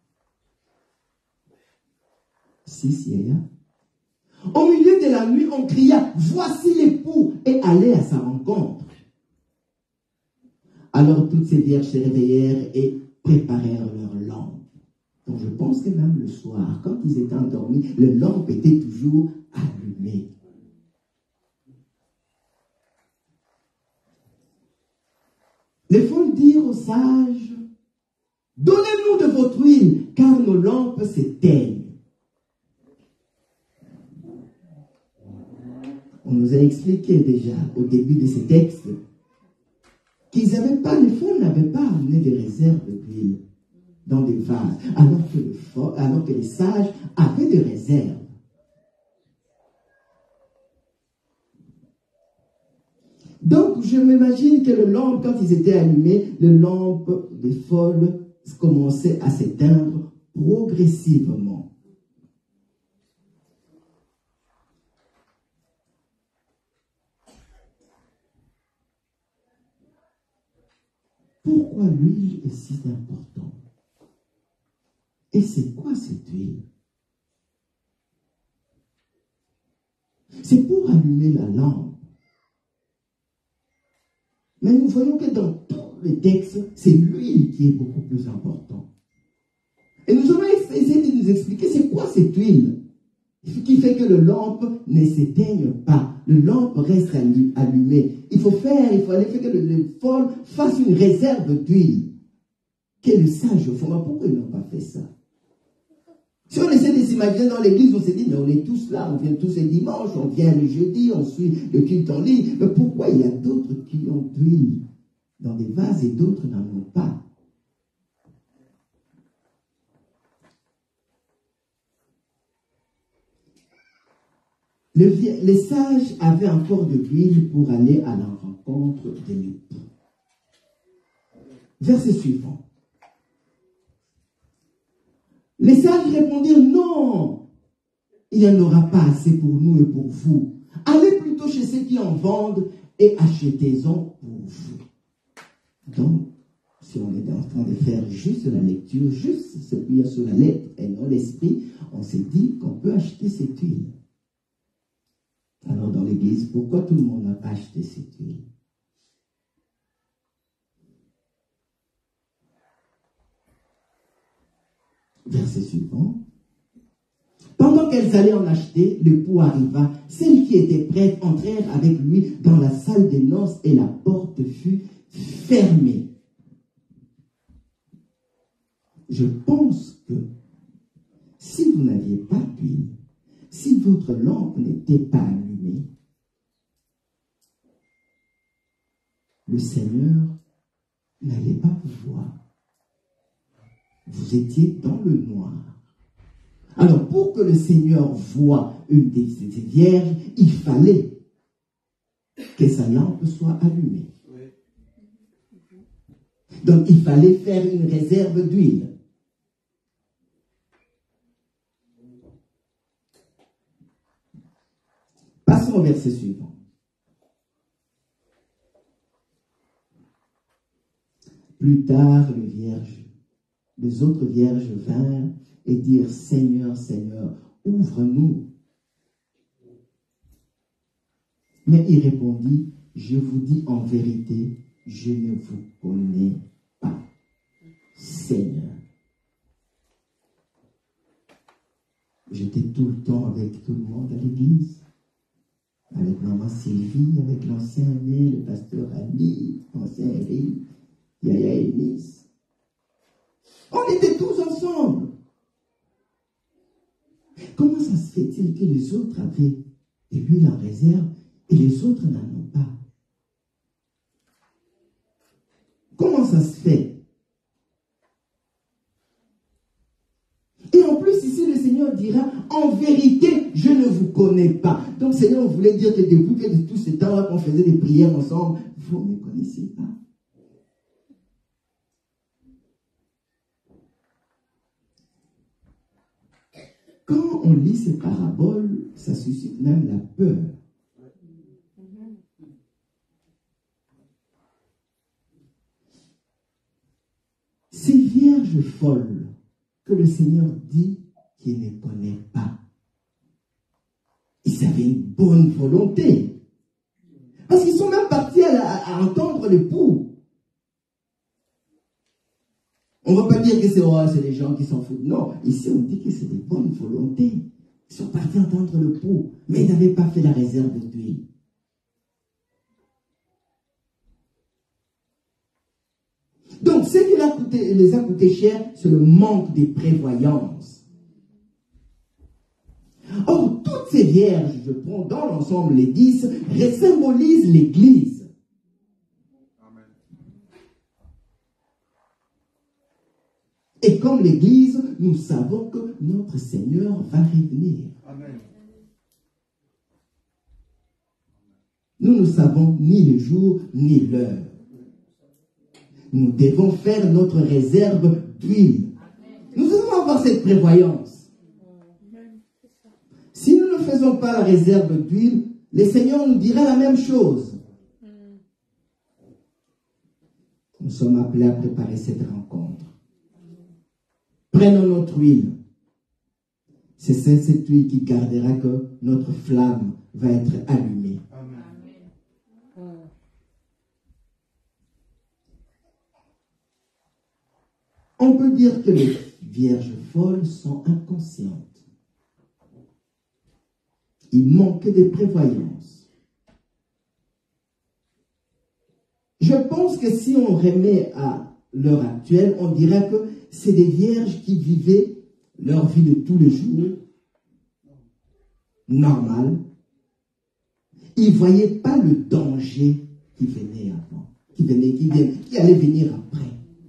6, il y a. Au milieu de la nuit, on cria, voici l'époux, et allait à sa rencontre. Alors toutes ces vierges se réveillèrent et préparèrent leur lampe. Donc je pense que même le soir, quand ils étaient endormis, les lampes étaient toujours allumées. Les folles dirent aux sages, donnez-nous de votre huile, car nos lampes s'éteignent. On nous a expliqué déjà au début de ces textes qu'ils n'avaient pas, les folles n'avaient pas amené des réserves d'huile dans des vases, alors que les sages avaient des réserves. Donc, je m'imagine que les lampes, quand ils étaient allumés, les lampes des folles commençaient à s'éteindre progressivement. Pourquoi l'huile est si importante? Et c'est quoi cette huile? C'est pour allumer la lampe. Mais nous voyons que dans tous les textes, c'est l'huile qui est beaucoup plus important. Et nous allons essayer de nous expliquer c'est quoi cette huile qui fait que le lampe ne s'éteigne pas. Le lampe reste allumé. Il fallait faire que le folle fasse une réserve d'huile. Quel sage au fond. Pourquoi ils n'ont pas fait ça? Si on essaie de s'imaginer dans l'église, on se dit, mais on est tous là, on vient tous les dimanches, on vient le jeudi, on suit le culte en ligne. Mais pourquoi il y a d'autres qui ont d'huile dans des vases et d'autres n'en ont pas? Les sages avaient encore de l'huile pour aller à la rencontre de l'époux. Verset suivant. Les sages répondirent, non, il n'y en aura pas assez pour nous et pour vous. Allez plutôt chez ceux qui en vendent et achetez-en pour vous. Donc, si on est en train de faire juste la lecture, juste ce qu'il y a sur la lettre et non l'esprit, on s'est dit qu'on peut acheter cette huile. Alors dans l'église, pourquoi tout le monde n'a pas acheté cette huile? Verset suivant. Pendant qu'elles allaient en acheter, l'époux arriva. Celles qui étaient prêtes entrèrent avec lui dans la salle des noces et la porte fut fermée. Je pense que si vous n'aviez pas d'huile, si votre lampe n'était pas allumée, le Seigneur n'allait pas vous voir. Vous étiez dans le noir. Alors, pour que le Seigneur voie une des vierges, il fallait que sa lampe soit allumée. Donc, il fallait faire une réserve d'huile. Passons au verset suivant. Plus tard, les autres vierges vinrent et dirent, Seigneur, Seigneur, ouvre-nous. Mais il répondit, je vous dis en vérité, je ne vous connais pas, Seigneur. J'étais tout le temps avec tout le monde à l'église, avec maman Sylvie, avec l'ancien aîné, le pasteur Ali, l'ancien Eric, Yaya et Nice. On était tous ensemble. Comment ça se fait-il que les autres avaient de l'huile en réserve et les autres n'en ont pas? Comment ça se fait? Et en plus, ici, le Seigneur dira, en vérité, je ne vous connais pas. Donc, Seigneur, on voulait dire que depuis que de tout ce temps-là qu'on faisait des prières ensemble, vous ne me connaissez pas. Quand on lit ces paraboles, ça suscite même la peur. Ces vierges folles que le Seigneur dit qu'il ne connaît pas, ils avaient une bonne volonté. Parce qu'ils sont même partis à entendre l'époux. On ne va pas dire que c'est les gens qui s'en foutent. Non, ici on dit que c'est des bonnes volontés. Ils sont partis entendre le pouls, mais ils n'avaient pas fait la réserve d'huile. Donc, ce qui les a coûté cher, c'est le manque de prévoyance. Or, toutes ces vierges, je prends dans l'ensemble les 10, symbolisent l'Église. Et comme l'Église, nous savons que notre Seigneur va revenir. Amen. Nous ne savons ni le jour ni l'heure. Nous devons faire notre réserve d'huile. Nous devons avoir cette prévoyance. Si nous ne faisons pas la réserve d'huile, le Seigneur nous dira la même chose. Nous sommes appelés à préparer cette rencontre. Prenons notre huile. C'est cette huile qui gardera que notre flamme va être allumée. Amen. On peut dire que les vierges folles sont inconscientes. Il manque de prévoyance. Je pense que si on remet à l'heure actuelle, on dirait que c'est des vierges qui vivaient leur vie de tous les jours, normale. Ils ne voyaient pas le danger qui venait avant, qui allait venir après.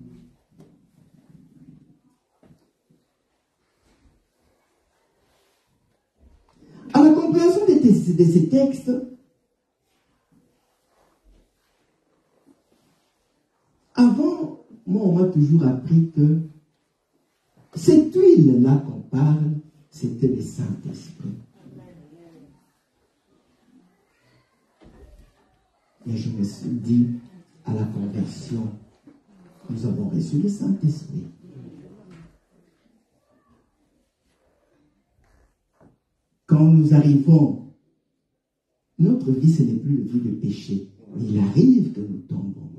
À la compréhension de ces textes, avant, moi, on m'a toujours appris que cette huile-là qu'on parle, c'était le Saint-Esprit. Et je me suis dit, à la conversion, nous avons reçu le Saint-Esprit. Quand nous arrivons, notre vie, ce n'est plus une vie de péché. Il arrive que nous tombons.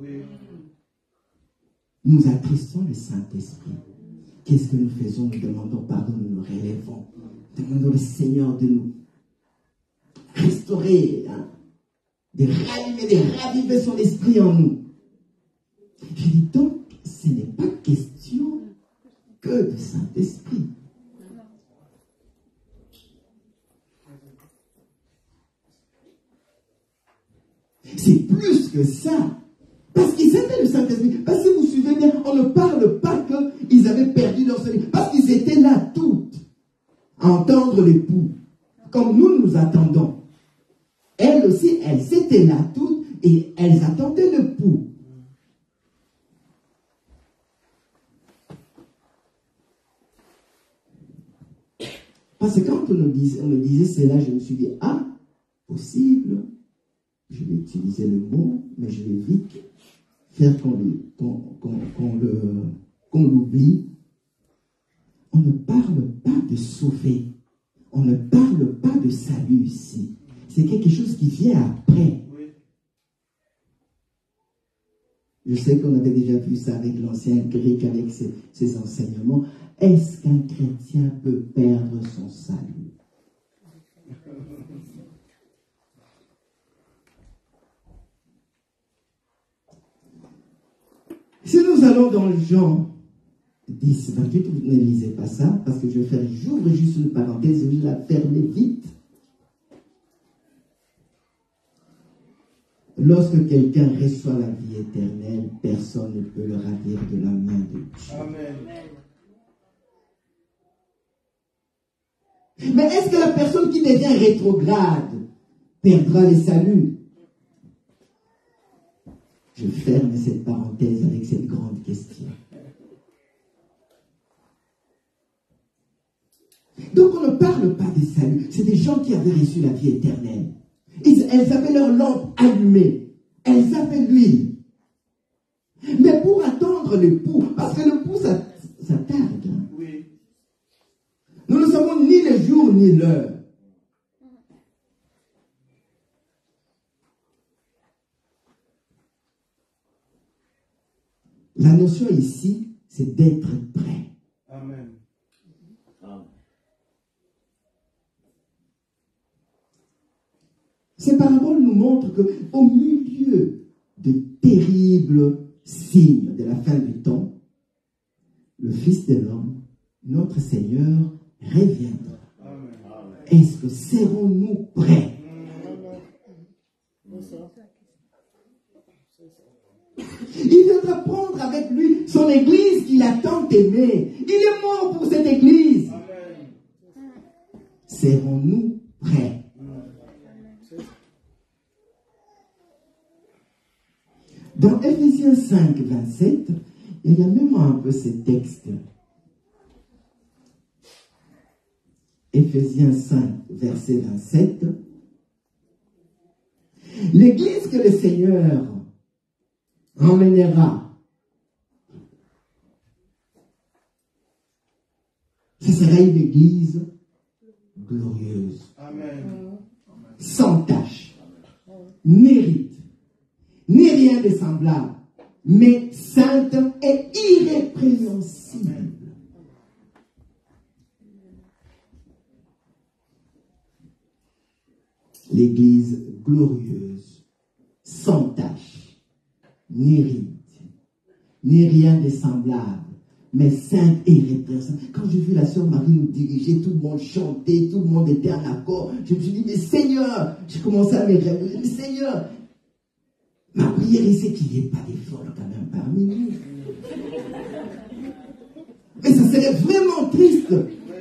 Nous attristons le Saint-Esprit. Qu'est-ce que nous faisons? Nous demandons pardon, nous nous relèvons. Nous demandons au Seigneur de nous restaurer, de raviver son esprit en nous. Je dis donc, ce n'est pas question que du Saint-Esprit. C'est plus que ça. Parce qu'ils avaient le Saint-Esprit. Parce que vous vous souvenez bien, on ne parle pas qu'ils avaient perdu leur salut. Parce qu'ils étaient là toutes à entendre l'époux. Comme nous attendons. Elles aussi, elles étaient là toutes et elles attendaient l'époux. Parce que quand on me disait cela, je me suis dit, ah, possible. Je vais utiliser le mot, mais je vais vite faire qu'on l'oublie. On ne parle pas de sauver. On ne parle pas de salut ici. C'est quelque chose qui vient après. Je sais qu'on avait déjà vu ça avec l'ancien grec, avec ses enseignements. Est-ce qu'un chrétien peut perdre son salut? Si nous allons dans Jean 10, 28, vous ne lisez pas ça, parce que je vais faire, j'ouvre juste une parenthèse, je vais la fermer vite. Lorsque quelqu'un reçoit la vie éternelle, personne ne peut le ravir de la main de Dieu. Amen. Mais est-ce que la personne qui devient rétrograde perdra le salut? Je ferme cette parenthèse avec cette grande question. Donc on ne parle pas des saluts. C'est des gens qui avaient reçu la vie éternelle. Elles avaient leur lampe allumée. Elles avaient l'huile. Mais pour attendre l'époux, parce que l'époux, ça tarde. Hein. Oui. Nous ne savons ni le jour ni l'heure. La notion ici, c'est d'être prêt. Amen. Ces paraboles nous montrent qu'au milieu de terribles signes de la fin du temps, le Fils de l'homme, notre Seigneur, reviendra. Est-ce que serons-nous prêts? Il viendra prendre avec lui son église qu'il a tant aimée. Il est mort pour cette église. Serons-nous prêts? Dans Ephésiens 5, 27, il y a même un peu ce texte. Ephésiens 5, verset 27. L'église que le Seigneur emmènera, ce sera une église glorieuse. Amen. Sans tache, ni rite, ni rien de semblable, mais sainte et irrépréhensible. Amen. L'église glorieuse, sans tache, ni rite, ni rien de semblable, mais sainte et irrépréhensible. Quand j'ai vu la sœur Marie nous diriger, tout le monde chantait, tout le monde était en accord, je me suis dit, mais Seigneur, j'ai commencé à me réveiller, mais Seigneur, ma prière c'est qu'il n'y ait pas d'effort quand même parmi nous. Mais ça serait vraiment triste.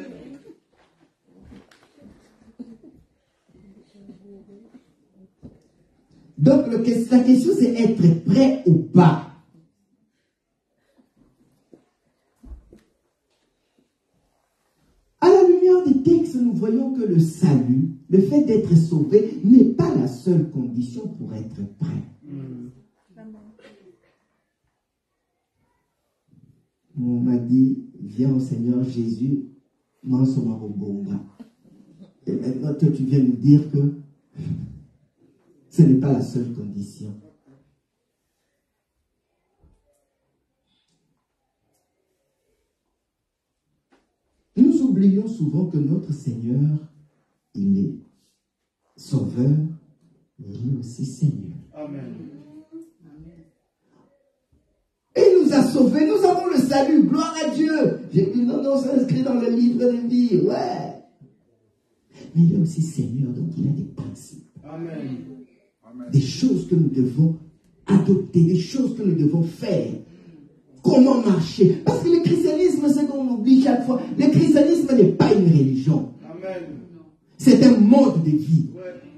Donc la question c'est être prêt ou pas. À la lumière des textes, nous voyons que le salut, le fait d'être sauvé, n'est pas la seule condition pour être prêt. On m'a dit, viens au Seigneur Jésus, Mansomarobonga. Et maintenant, toi, tu viens nous dire que ce n'est pas la seule condition. Nous oublions souvent que notre Seigneur, il est Sauveur, mais il est aussi Seigneur. Amen. Il nous a sauvés, nous avons le salut, gloire à Dieu. J'ai dit non, c'est inscrit dans le livre de vie, ouais. Mais il est aussi Seigneur, donc il a des principes. Amen. des choses que nous devons adopter, des choses que nous devons faire. Comment marcher? Parce que le christianisme, c'est qu'on oublie chaque fois, le christianisme n'est pas une religion. C'est un mode de vie.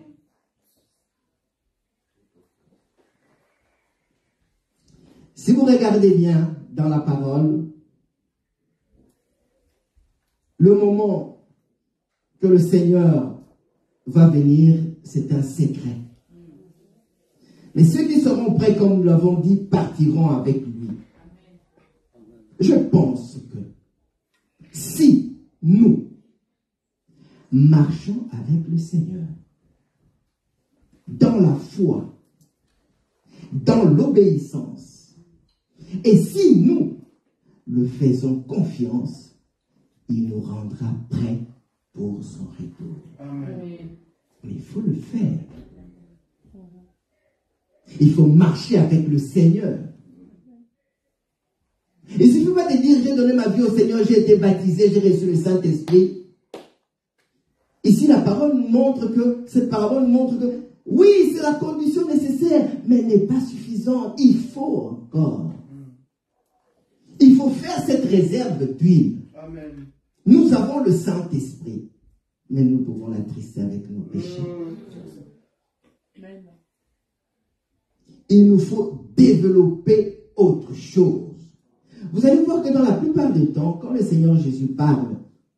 Si vous regardez bien dans la parole, le moment que le Seigneur va venir, c'est un secret. Mais ceux qui seront prêts, comme nous l'avons dit, partiront avec lui. Je pense que si nous marchons avec le Seigneur, dans la foi, dans l'obéissance, et si nous le faisons confiance, il nous rendra prêts pour son retour. Amen. Mais il faut le faire. Il faut marcher avec le Seigneur. Il ne suffit pas de dire, j'ai donné ma vie au Seigneur, j'ai été baptisé, j'ai reçu le Saint-Esprit. Ici, la parole nous montre que, cette parole nous montre que, oui, c'est la condition nécessaire, mais elle n'est pas suffisante. Il faut encore. Il faut faire cette réserve d'huile. Amen. Nous avons le Saint-Esprit, mais nous pouvons l'attrister avec nos péchés. Il nous faut développer autre chose. Vous allez voir que dans la plupart des temps, quand le Seigneur Jésus parle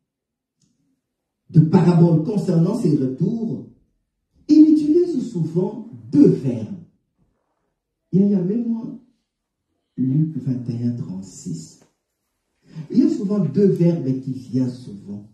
de paraboles concernant ses retours, il utilise souvent deux verbes. Il y a même moi, Luc 21, 36. Il y a souvent deux verbes qui viennent souvent.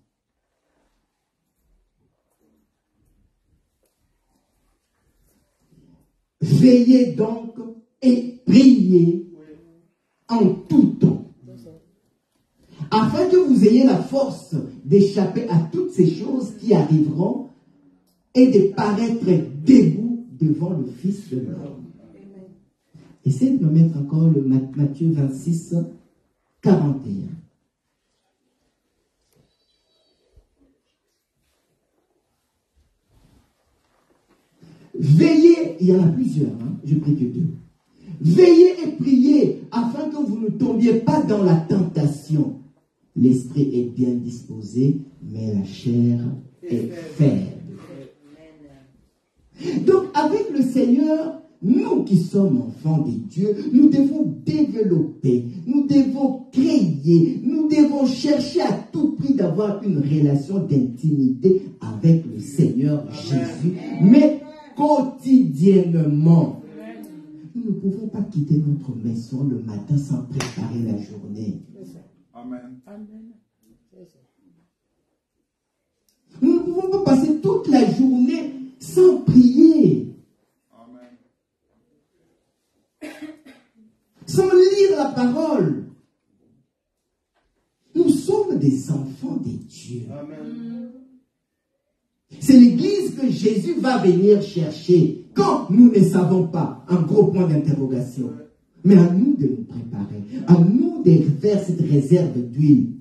Veillez donc et priez en tout temps, afin que vous ayez la force d'échapper à toutes ces choses qui arriveront et de paraître debout devant le Fils de l'homme. Essayez de me mettre encore le Matthieu 26, 41. Veillez, il y en a plusieurs, je prie que deux. Veillez et priez afin que vous ne tombiez pas dans la tentation. L'esprit est bien disposé, mais la chair est faible. Donc, avec le Seigneur, nous qui sommes enfants de Dieu, nous devons développer, nous devons créer, nous devons chercher à tout prix d'avoir une relation d'intimité avec le Seigneur Jésus, mais quotidiennement. Nous ne pouvons pas quitter notre maison le matin sans préparer la journée. Amen. Nous ne pouvons pas passer toute la journée sans prier. Amen. Sans lire la parole. Nous sommes des enfants de Dieu. Amen. C'est l'église que Jésus va venir chercher quand nous ne savons pas. Un gros point d'interrogation. Mais à nous de nous préparer. À nous de faire cette réserve d'huile.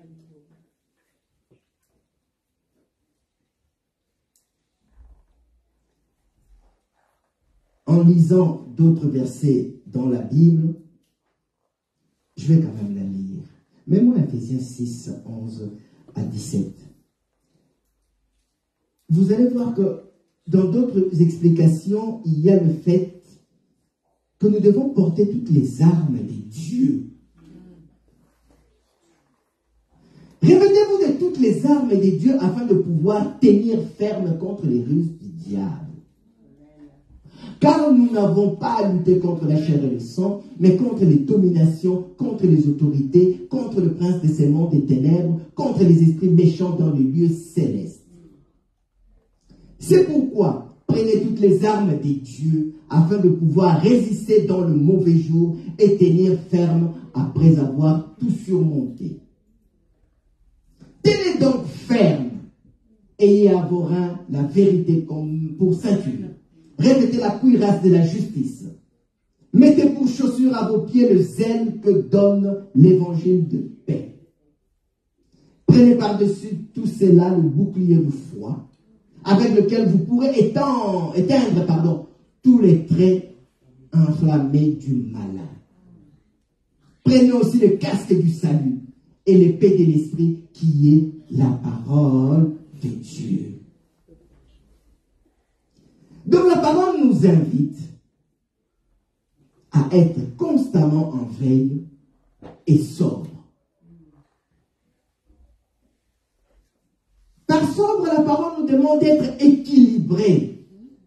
En lisant d'autres versets dans la Bible, je vais quand même la lire. Mets-moi Ephésiens 6, 11 à 17. Vous allez voir que dans d'autres explications, il y a le fait que nous devons porter toutes les armes de Dieu. Revêtez-vous de toutes les armes de Dieu afin de pouvoir tenir ferme contre les ruses du diable. Car nous n'avons pas à lutter contre la chair et le sang, mais contre les dominations, contre les autorités, contre le prince de ces mondes des ténèbres, contre les esprits méchants dans les lieux célestes. C'est pourquoi prenez toutes les armes de Dieu afin de pouvoir résister dans le mauvais jour et tenir ferme après avoir tout surmonté. Tenez donc ferme, ayez à vos reins la vérité comme pour ceinture. Revêtez la cuirasse de la justice. Mettez pour chaussure à vos pieds le zèle que donne l'évangile de paix. Prenez par-dessus tout cela le bouclier de foi, avec lequel vous pourrez éteindre tous les traits enflammés du malin. Prenez aussi le casque du salut et l'épée de l'esprit qui est la parole de Dieu. Donc la parole nous invite à être constamment en veille et sobre. Par sobre, la parole nous demande d'être équilibré.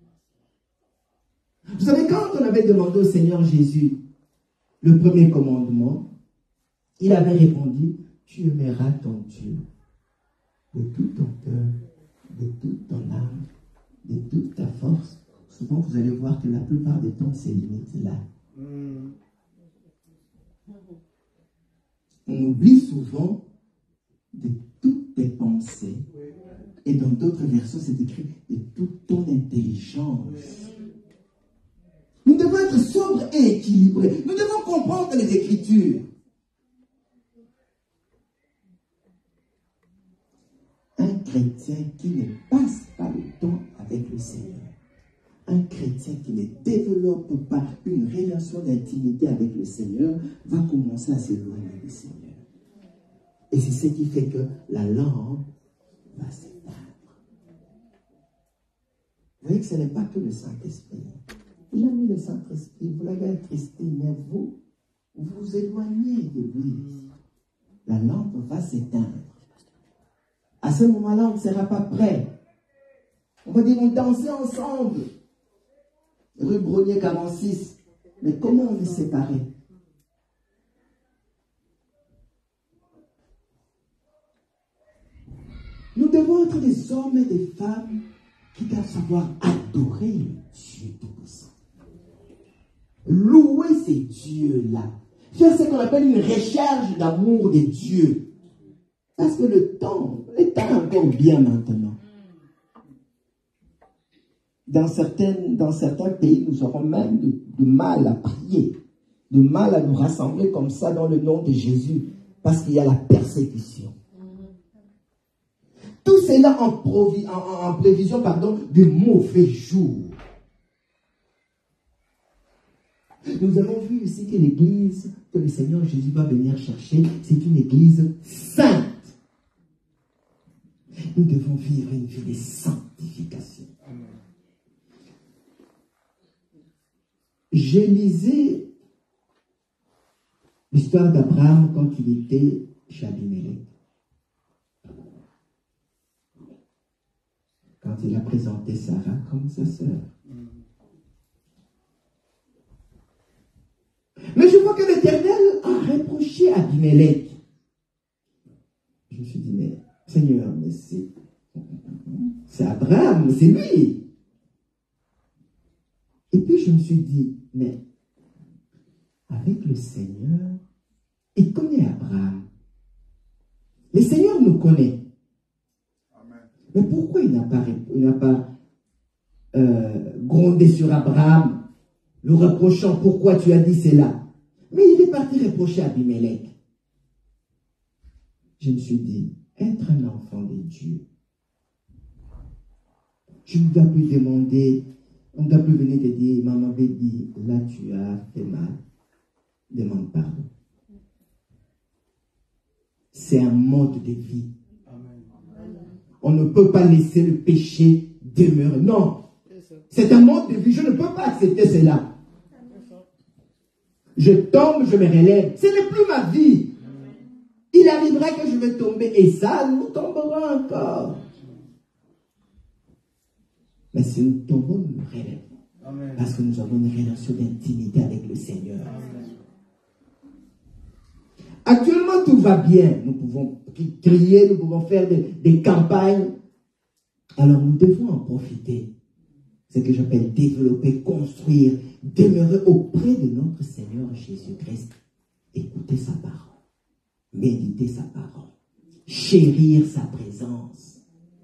Vous savez, quand on avait demandé au Seigneur Jésus le premier commandement, il avait répondu, tu aimeras ton Dieu de tout ton cœur, de toute ton âme, de toute ta force. Souvent, vous allez voir que la plupart des temps, c'est limite là. On oublie souvent de toutes tes pensées. Et dans d'autres versions, c'est écrit de toute ton intelligence. Nous devons être sobres et équilibrés. Nous devons comprendre les Écritures. Un chrétien qui ne passe pas le temps avec le Seigneur, un chrétien qui ne développe pas une relation d'intimité avec le Seigneur, va commencer à s'éloigner du Seigneur. Et c'est ce qui fait que la lampe va s'éteindre. Vous voyez que ce n'est pas que le Saint-Esprit. Il a mis le Saint-Esprit, vous l'avez attristé, mais vous vous éloignez de lui. La lampe va s'éteindre. À ce moment-là, on ne sera pas prêt. On va dire, on dansait ensemble. Rue Brognier 46. Mais comment on est séparés? Nous devons être des hommes et des femmes qui doivent savoir adorer Dieu Tout-Puissant. Louer ces dieux-là. Faire ce qu'on appelle une recharge d'amour de Dieu. Parce que le temps est encore bien maintenant. Dans certains pays, nous aurons même de mal à prier, de mal à nous rassembler comme ça dans le nom de Jésus, parce qu'il y a la persécution. Tout cela en prévision de mauvais jours. Nous avons vu ici que l'église que le Seigneur Jésus va venir chercher, c'est une église sainte. Nous devons vivre une vie de sanctification. J'ai lisé l'histoire d'Abraham quand il était chez Abimelech. Quand il a présenté Sarah comme sa sœur. Mais je vois que l'Éternel a reproché Abimelech. Je me suis dit, mais Seigneur, mais c'est Abraham, c'est lui. Et puis je me suis dit, mais avec le Seigneur, il connaît Abraham. Le Seigneur nous connaît. Amen. Mais pourquoi il n'a pas grondé sur Abraham, le reprochant, pourquoi tu as dit cela? Mais il est parti reprocher Abimelech. Je me suis dit, être un enfant de Dieu, je ne dois plus demander, on ne doit plus venir te dire, maman avait dit, là tu as fait mal, demande pardon. C'est un mode de vie. On ne peut pas laisser le péché demeurer. Non, c'est un mode de vie, je ne peux pas accepter cela. Je tombe, je me relève. Ce n'est plus ma vie. Il arrivera que je vais tomber et ça, nous tomberons encore. Mais si nous tombons, nous nous relèvons. Parce que nous avons une relation d'intimité avec le Seigneur. Amen. Actuellement, tout va bien. Nous pouvons crier, nous pouvons faire des campagnes. Alors, nous devons en profiter. C'est ce que j'appelle développer, construire, demeurer auprès de notre Seigneur Jésus-Christ. Écouter sa parole. Méditer sa parole. Chérir sa présence.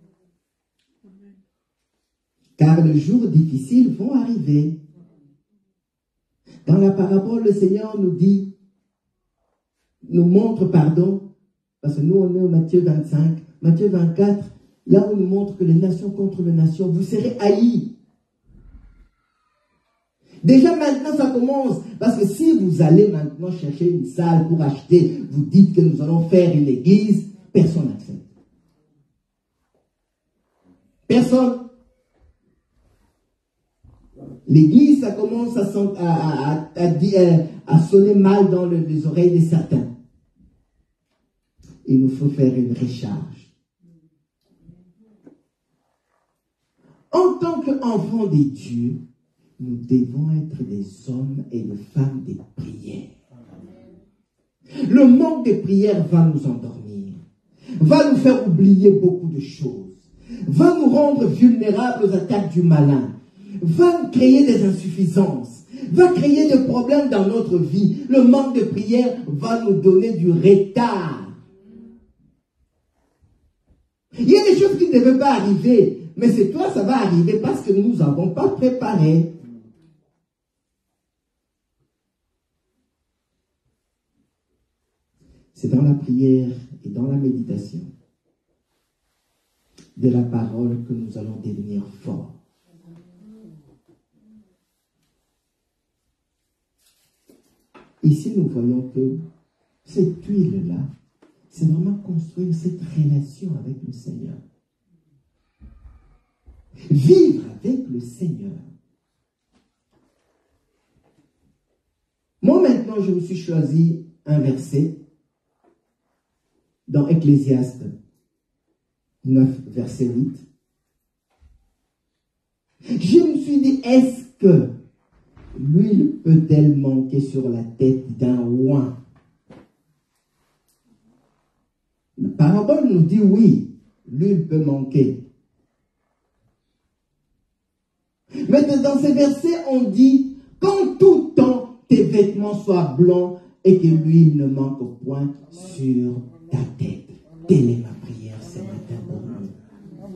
Car les jours difficiles vont arriver. Dans la parabole, le Seigneur nous dit, nous montre, parce que nous on est au Matthieu 25, Matthieu 24, là où on nous montre que les nations contre les nations, vous serez haïs. Déjà maintenant, ça commence. Parce que si vous allez maintenant chercher une salle pour acheter, vous dites que nous allons faire une église, personne n'accepte. Personne. L'église, ça commence à sonner mal dans les oreilles de certains. Il nous faut faire une recharge. En tant qu'enfants de Dieu, nous devons être des hommes et des femmes de prière. Le manque de prière va nous endormir, va nous faire oublier beaucoup de choses, va nous rendre vulnérables aux attaques du malin, va nous créer des insuffisances, va créer des problèmes dans notre vie. Le manque de prière va nous donner du retard. Il y a des choses qui ne devaient pas arriver, mais c'est toi, ça va arriver parce que nous n'avons pas préparé. C'est dans la prière et dans la méditation de la parole que nous allons devenir forts. Ici, nous voyons que cette huile-là, c'est vraiment construire cette relation avec le Seigneur. Vivre avec le Seigneur. Moi, maintenant, je me suis choisi un verset dans Ecclésiaste 9, verset 8. Je me suis dit, est-ce que l'huile peut-elle manquer sur la tête d'un oint? La parabole nous dit oui, l'huile peut manquer. Mais dans ces versets, on dit, qu'en tout temps, tes vêtements soient blancs et que l'huile ne manque point sur ta tête. Telle est ma prière ce matin pour nous.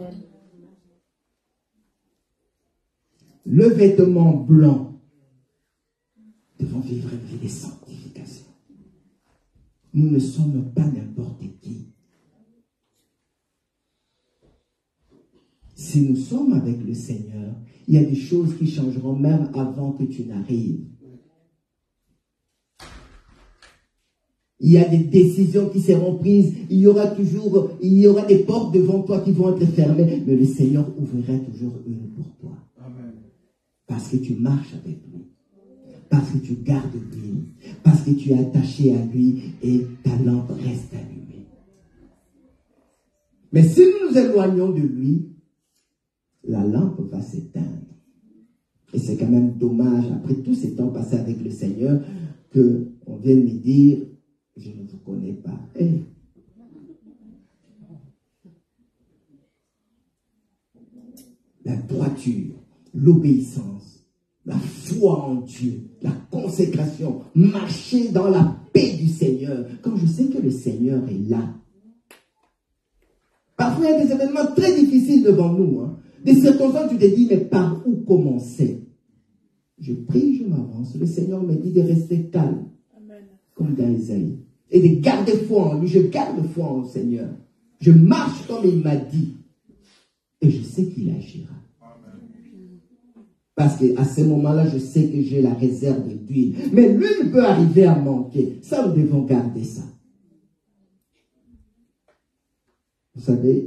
Le vêtement blanc, devons vivre une vie de sanctification. Nous ne sommes pas n'importe qui. Si nous sommes avec le Seigneur, il y a des choses qui changeront même avant que tu n'arrives. Il y a des décisions qui seront prises. Il y aura des portes devant toi qui vont être fermées, mais le Seigneur ouvrira toujours une pour toi. Amen. Parce que tu marches avec lui. Parce que tu gardes lui. Parce que tu es attaché à lui et ta lampe reste allumée. Mais si nous nous éloignons de lui, la lampe va s'éteindre. Et c'est quand même dommage, après tous ces temps passés avec le Seigneur, qu'on vienne me dire, je ne vous connais pas. Hey. La droiture, l'obéissance, la foi en Dieu, la consécration, marcher dans la paix du Seigneur, quand je sais que le Seigneur est là. Parfois, il y a des événements très difficiles devant nous. Des circonstances, tu te dis, mais par où commencer? Je prie, je m'avance. Le Seigneur me dit de rester calme. Amen. Comme dans Isaïe. Et de garder foi en lui. Je garde foi en le Seigneur. Je marche comme il m'a dit. Et je sais qu'il agira. Amen. Parce qu'à ce moment-là, je sais que j'ai la réserve d'huile. Mais l'huile peut arriver à manquer. Ça, nous devons garder ça. Vous savez,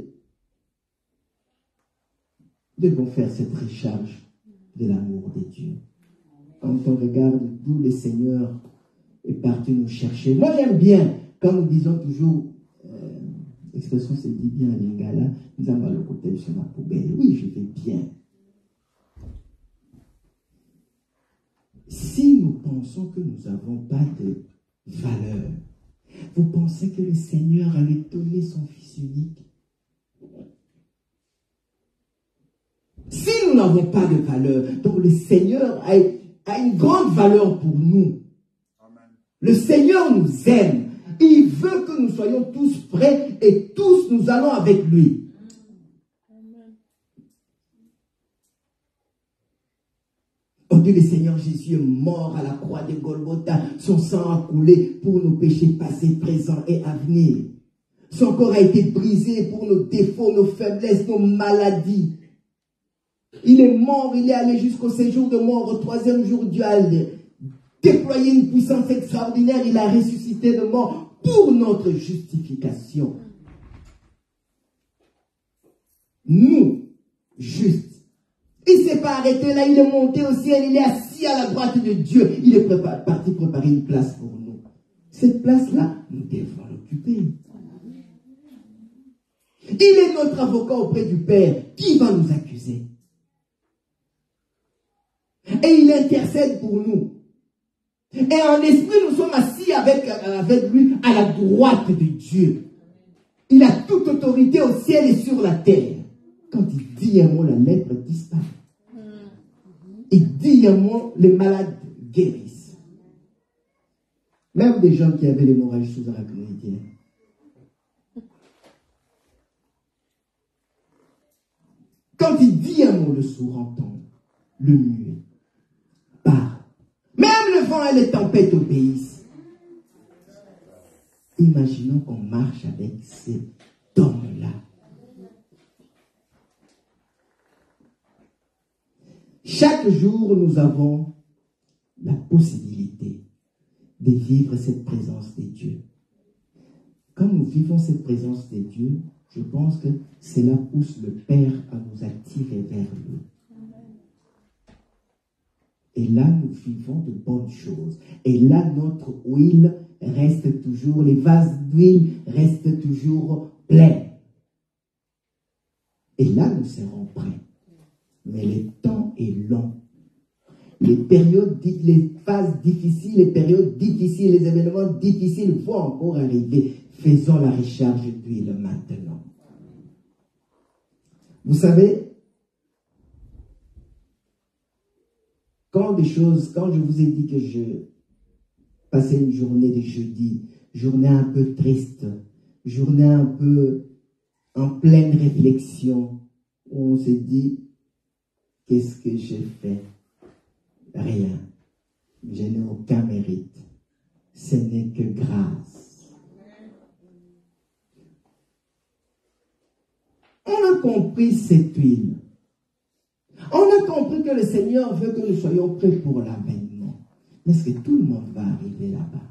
nous devons faire cette recharge de l'amour de Dieu. Quand on regarde d'où le Seigneur est parti nous chercher. Moi, j'aime bien quand nous disons toujours, l'expression se dit bien en lingala, nous avons le côté sur ma poubelle. Oui, je vais bien. Si nous pensons que nous n'avons pas de valeur, vous pensez que le Seigneur allait donner son Fils unique? Si nous n'avons pas de valeur, donc le Seigneur a une grande valeur pour nous. Amen. Le Seigneur nous aime. Il veut que nous soyons tous prêts et tous nous allons avec lui. Amen. Oh Dieu, le Seigneur Jésus est mort à la croix de Golgotha. Son sang a coulé pour nos péchés passés, présents et à venir. Son corps a été brisé pour nos défauts, nos faiblesses, nos maladies. Il est mort, il est allé jusqu'au séjour de mort. Au 3e jour, Dieu a déployé une puissance extraordinaire. Il a ressuscité de mort pour notre justification. Nous, justes. Il ne s'est pas arrêté là, il est monté au ciel, il est assis à la droite de Dieu. Il est parti préparer une place pour nous. Cette place-là, nous devons l'occuper. Il est notre avocat auprès du Père. Qui va nous accuser? Et il intercède pour nous. Et en esprit, nous sommes assis avec lui à la droite de Dieu. Il a toute autorité au ciel et sur la terre. Quand il dit un mot, la lèpre disparaît. Il dit un mot, les malades guérissent. Même des gens qui avaient l'hémorragie sous-arachnoïdienne. Quand il dit un mot, le sourd entend, le muet parle. Même le vent et les tempêtes obéissent. Imaginons qu'on marche avec ces hommes-là. Chaque jour, nous avons la possibilité de vivre cette présence de Dieu. Quand nous vivons cette présence de Dieu, je pense que cela pousse le Père à nous attirer vers lui. Et là, nous vivons de bonnes choses. Et là, notre huile reste toujours, les vases d'huile restent toujours pleins. Et là, nous serons prêts. Mais le temps est long. Les phases difficiles, les périodes difficiles, les événements difficiles vont encore arriver. Faisons la recharge d'huile maintenant. Vous savez, quand je vous ai dit que je passais une journée de jeudi, journée un peu triste, journée un peu en pleine réflexion, où on s'est dit, qu'est-ce que j'ai fait? Rien. Je n'ai aucun mérite. Ce n'est que grâce. On a compris cette huile. On a compris que le Seigneur veut que nous soyons prêts pour l'avènement. Mais est-ce que tout le monde va arriver là-bas?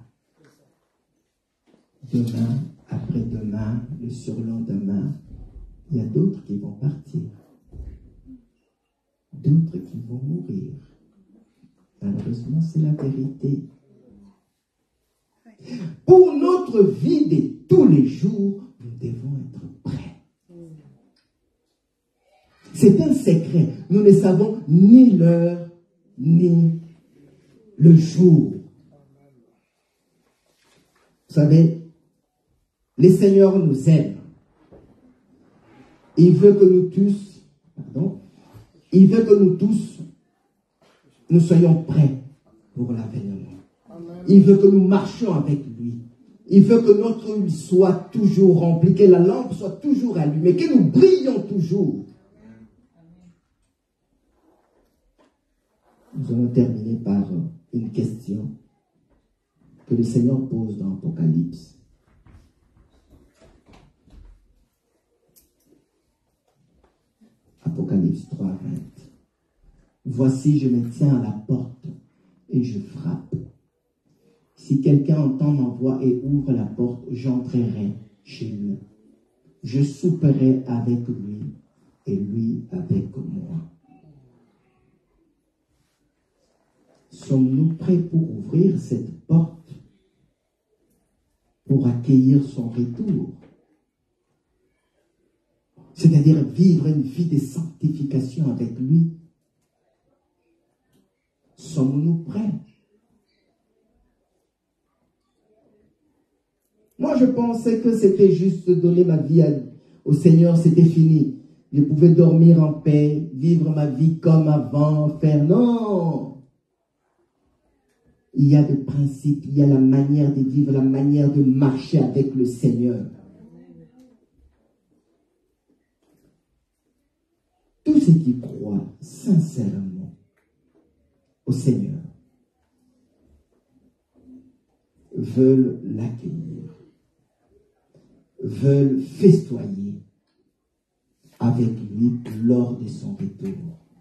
Demain, après-demain, le surlendemain, il y a d'autres qui vont partir. D'autres qui vont mourir. Malheureusement, c'est la vérité. Pour notre vie de tous les jours, nous devons être prêts. C'est un secret. Nous ne savons ni l'heure, ni le jour. Vous savez, le Seigneur nous aime. Il veut que nous tous, il veut que nous tous, nous soyons prêts pour l'avènement. Il veut que nous marchions avec lui. Il veut que notre huile soit toujours remplie, que la lampe soit toujours allumée, que nous brillions toujours. Nous allons terminer par une question que le Seigneur pose dans Apocalypse. Apocalypse 3, 20. Voici, je me tiens à la porte et je frappe. Si quelqu'un entend ma voix et ouvre la porte, j'entrerai chez lui. Je souperai avec lui et lui avec moi. Sommes-nous prêts pour ouvrir cette porte, pour accueillir son retour? C'est-à-dire vivre une vie de sanctification avec lui. Sommes-nous prêts? Moi, je pensais que c'était juste donner ma vie au Seigneur, c'était fini. Je pouvais dormir en paix, vivre ma vie comme avant, faire non. Il y a des principes, il y a la manière de vivre, la manière de marcher avec le Seigneur. Tous ceux qui croient sincèrement au Seigneur veulent l'accueillir, veulent festoyer avec lui lors de son retour.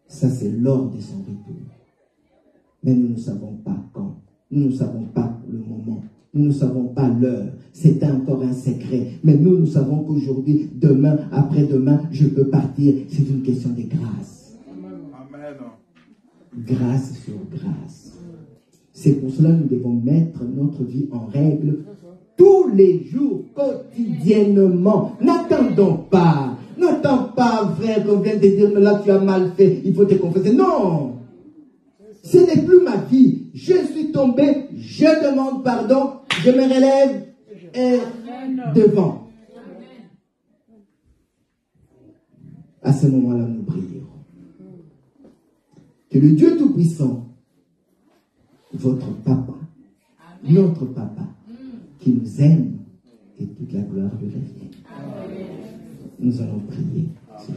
Ça, c'est lors de son retour. Mais nous ne savons pas quand. Nous ne savons pas le moment. Nous ne savons pas l'heure. C'est encore un secret. Mais nous savons qu'aujourd'hui, demain, après-demain, je peux partir. C'est une question de grâce. Amen. Grâce sur grâce. C'est pour cela que nous devons mettre notre vie en règle tous les jours, quotidiennement. N'attendons pas. N'attends pas, frère, qu'on vienne te dire, mais là tu as mal fait, il faut te confesser. Non! Ce n'est plus ma vie. Je suis tombé, je demande pardon, je me relève et devant. À ce moment-là, nous brillons. Que le Dieu Tout-Puissant, votre papa, notre papa, qui nous aime, et toute la gloire lui revienne. Nous allons prier.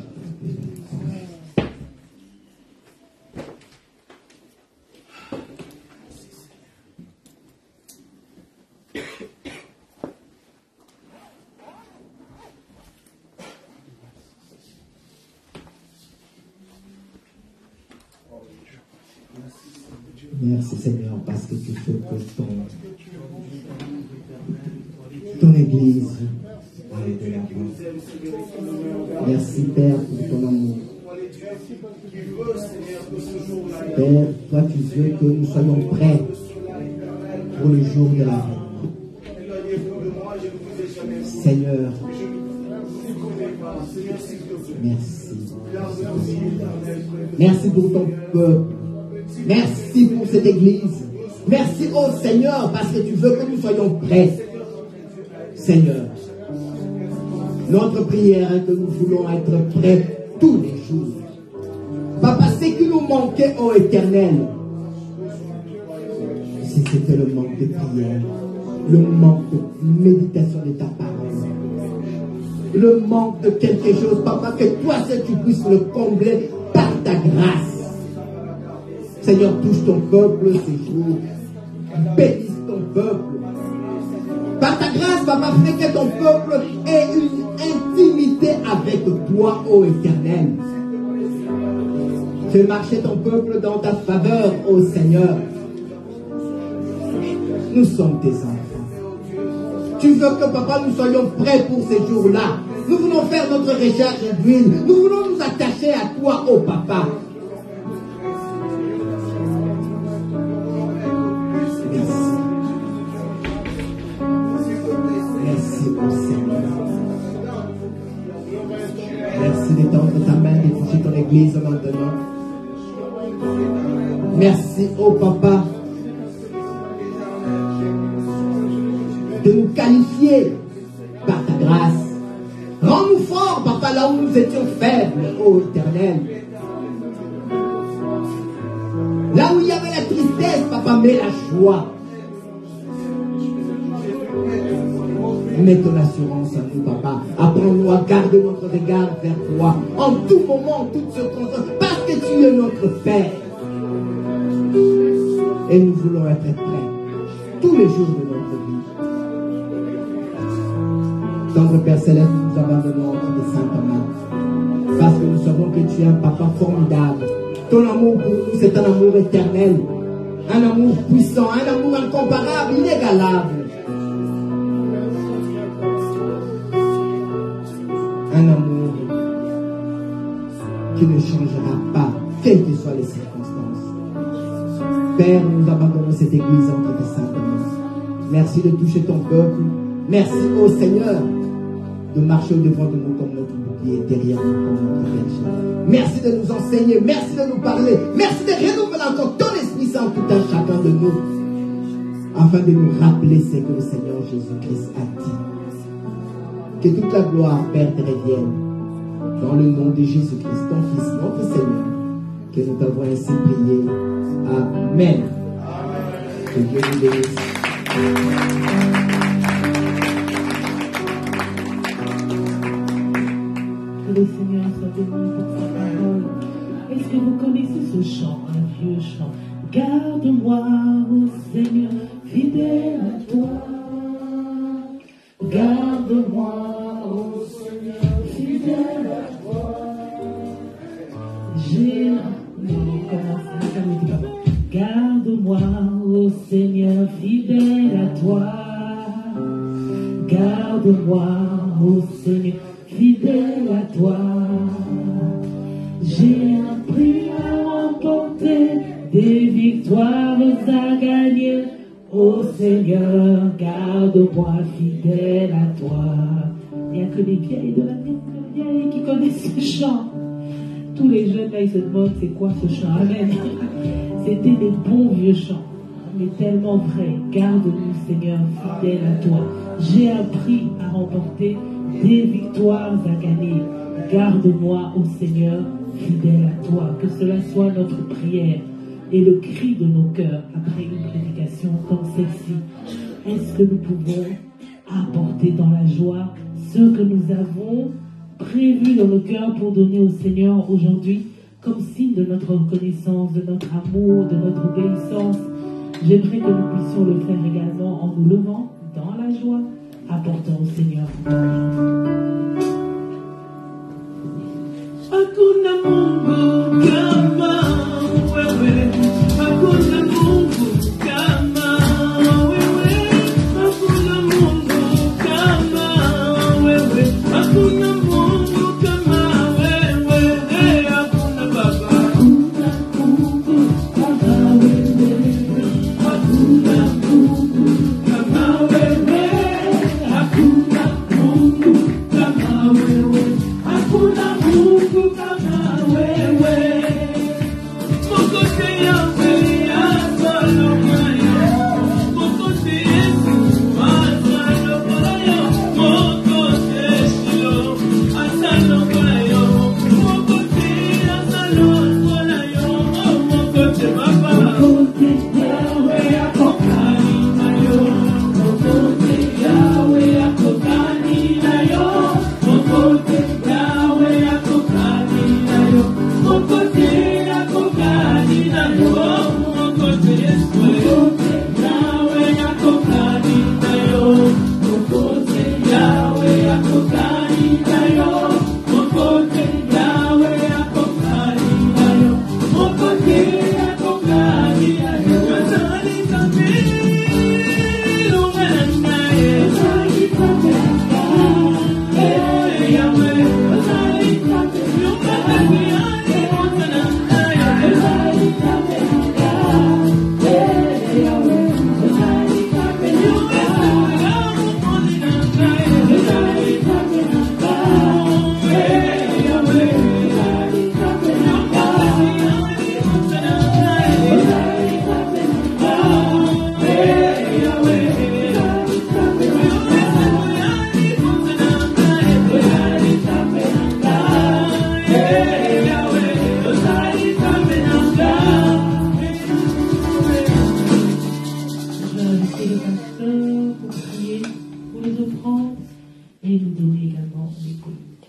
Merci Seigneur parce que tu fais que ton Église aille de l'avant. Merci Père pour ton amour. Père, toi tu veux que nous soyons prêts pour le jour de la vie. Seigneur, merci. Merci pour ton peuple. Merci pour cette église. Merci au Seigneur parce que tu veux que nous soyons prêts. Seigneur, notre prière est que nous voulons être prêts tous les jours. Papa, ce qui nous manquait, ô Éternel, c'était le manque de prière, le manque de méditation de ta parole, le manque de quelque chose, Papa, que toi seul tu puisses le combler par ta grâce. Seigneur, touche ton peuple ces jours. Bénisse ton peuple. Par ta grâce, Papa, fais que ton peuple ait une intimité avec toi, ô Éternel. Fais marcher ton peuple dans ta faveur, ô Seigneur. Nous sommes tes enfants. Tu veux que, Papa, nous soyons prêts pour ces jours-là. Nous voulons faire notre recherche d'huile. Nous voulons nous attacher à toi, ô Papa. Merci d'étendre ta main, de toucher ton église maintenant. Merci, oh Papa, de nous qualifier par ta grâce. Rends-nous forts, Papa, là où nous étions faibles, oh Éternel. Là où il y avait la tristesse, Papa, mets la joie. Mets ton assurance à nous, Papa. Apprends-nous à garder notre regard vers toi. En tout moment, en toute circonstance. Parce que tu es notre Père. Et nous voulons être prêts. Tous les jours de notre vie. Tendre Père Céleste, nous abandonnons entre tes saintes mains. Parce que nous savons que tu es un Papa formidable. Ton amour pour nous, c'est un amour éternel. Un amour puissant. Un amour incomparable, inégalable. Un amour qui ne changera pas, quelles que soient les circonstances. Père, nous abandonnons cette église entre tes saintes mains. Merci de toucher ton peuple. Merci au Seigneur de marcher au devant de nous comme notre bouclier, derrière nous comme notre berger. Merci de nous enseigner, merci de nous parler, merci de renouveler encore ton Esprit Saint tout un chacun de nous, afin de nous rappeler ce que le Seigneur Jésus-Christ a dit. Que toute la gloire, Père, te revienne. Dans le nom de Jésus-Christ, ton Fils, notre Seigneur, que nous t'avons ainsi prié. Amen. Que Dieu nous bénisse. Que le Seigneur soit béni pour sa parole. Est-ce que vous connaissez ce chant, un vieux chant? Garde-moi, ô Seigneur, fidèle à toi. Garde-moi, ô Seigneur, fidèle à toi. J'ai fidèle à toi. Garde-moi, ô Seigneur, fidèle à toi. J'ai appris à remporter des victoires à gagner. Ô Seigneur, garde-moi fidèle à toi. Il n'y a que les vieilles de la vieille qui connaissent ce chant. Tous les jeunes là, ils se demandent c'est quoi ce chant. Amen. C'était des bons vieux chants, mais tellement vrai. Garde-nous, Seigneur, fidèle à toi. J'ai appris à remporter des victoires à gagner. Garde-moi, ô Seigneur, fidèle à toi. Que cela soit notre prière et le cri de nos cœurs après une prédication comme celle-ci. Est-ce que nous pouvons apporter dans la joie ce que nous avons prévu dans nos cœurs pour donner au Seigneur aujourd'hui comme signe de notre reconnaissance, de notre amour, de notre obéissance? J'aimerais que nous puissions le faire également en nous levant dans la joie, apportant au Seigneur. Hakuna Mungu kama wewe, hakuna Mungu kama wewe, hakuna Mungu kama wewe, hakuna Mungu kama wewe, hakuna Baba, hakuna Mungu kama wewe, hakuna Mungu kama wewe, hakuna Mungu kama wewe, hakuna Mungu kama wewe. Mokote yawe asalomayo, mokote Yesu asalomayo, mokote Shilo asalomayo, mokote asalomayo, mokote Baba, mokote yawe akokani nayo, mokote yawe akokani nayo, mokote yawe akokani nayo, mokote akokani nayo, mokote Yesu, mokote yawe akokani nayo, mokote yawe akokani nayo, mokote yawe akokani nayo, mokote akokani nayo. Asali kabilo naye, asali kabilo yawe, asali kabilo naye, asali Je vais inviter le pasteur pour prier pour les offrandes et nous donner également les communiques.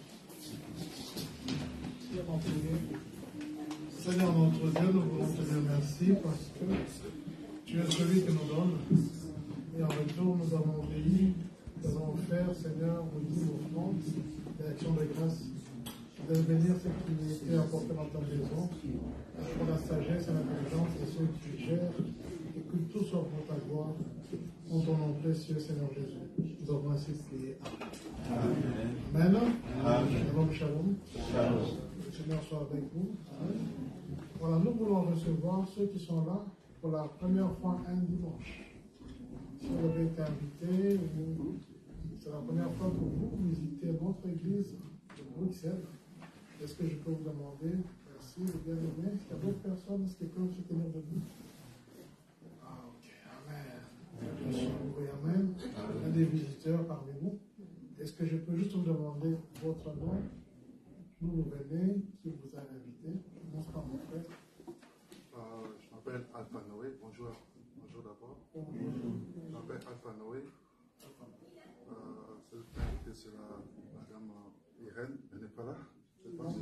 Seigneur notre Dieu, nous voulons te dire merci parce que tu es celui qui nous donne. Et en retour, nous avons obéi, nous avons offert, Seigneur, nous dit offrande, l'action de grâce, de venir cette communauté apporter dans ta maison, pour la sagesse et l'intelligence de ceux qui gèrent, et que tout soit pour ta gloire, en ton nom précieux, Seigneur Jésus. Nous avons ainsi prié. Amen. Amen. Shalom, shalom. Le Seigneur soit avec vous. Amen. Voilà, nous voulons recevoir ceux qui sont là pour la première fois un dimanche. Si vous avez été invité, c'est la première fois que vous visitez notre église de Bruxelles. Est-ce que je peux vous demander, merci, bien aimé, est-ce qu'il y a d'autres personnes, est-ce que peuvent se tenir debout? Ah, ok, amen. Oui, amen. Il y a des visiteurs parmi vous. Est-ce que je peux juste vous demander votre nom, d'où vous venez, qui vous a invité? Je commence par mon frère. Je m'appelle Alpha Noé. Bonjour. Bonjour d'abord. Je m'appelle Alpha Noé. C'est le père qui c'est madame Irène. Elle n'est pas là. Je sais pas si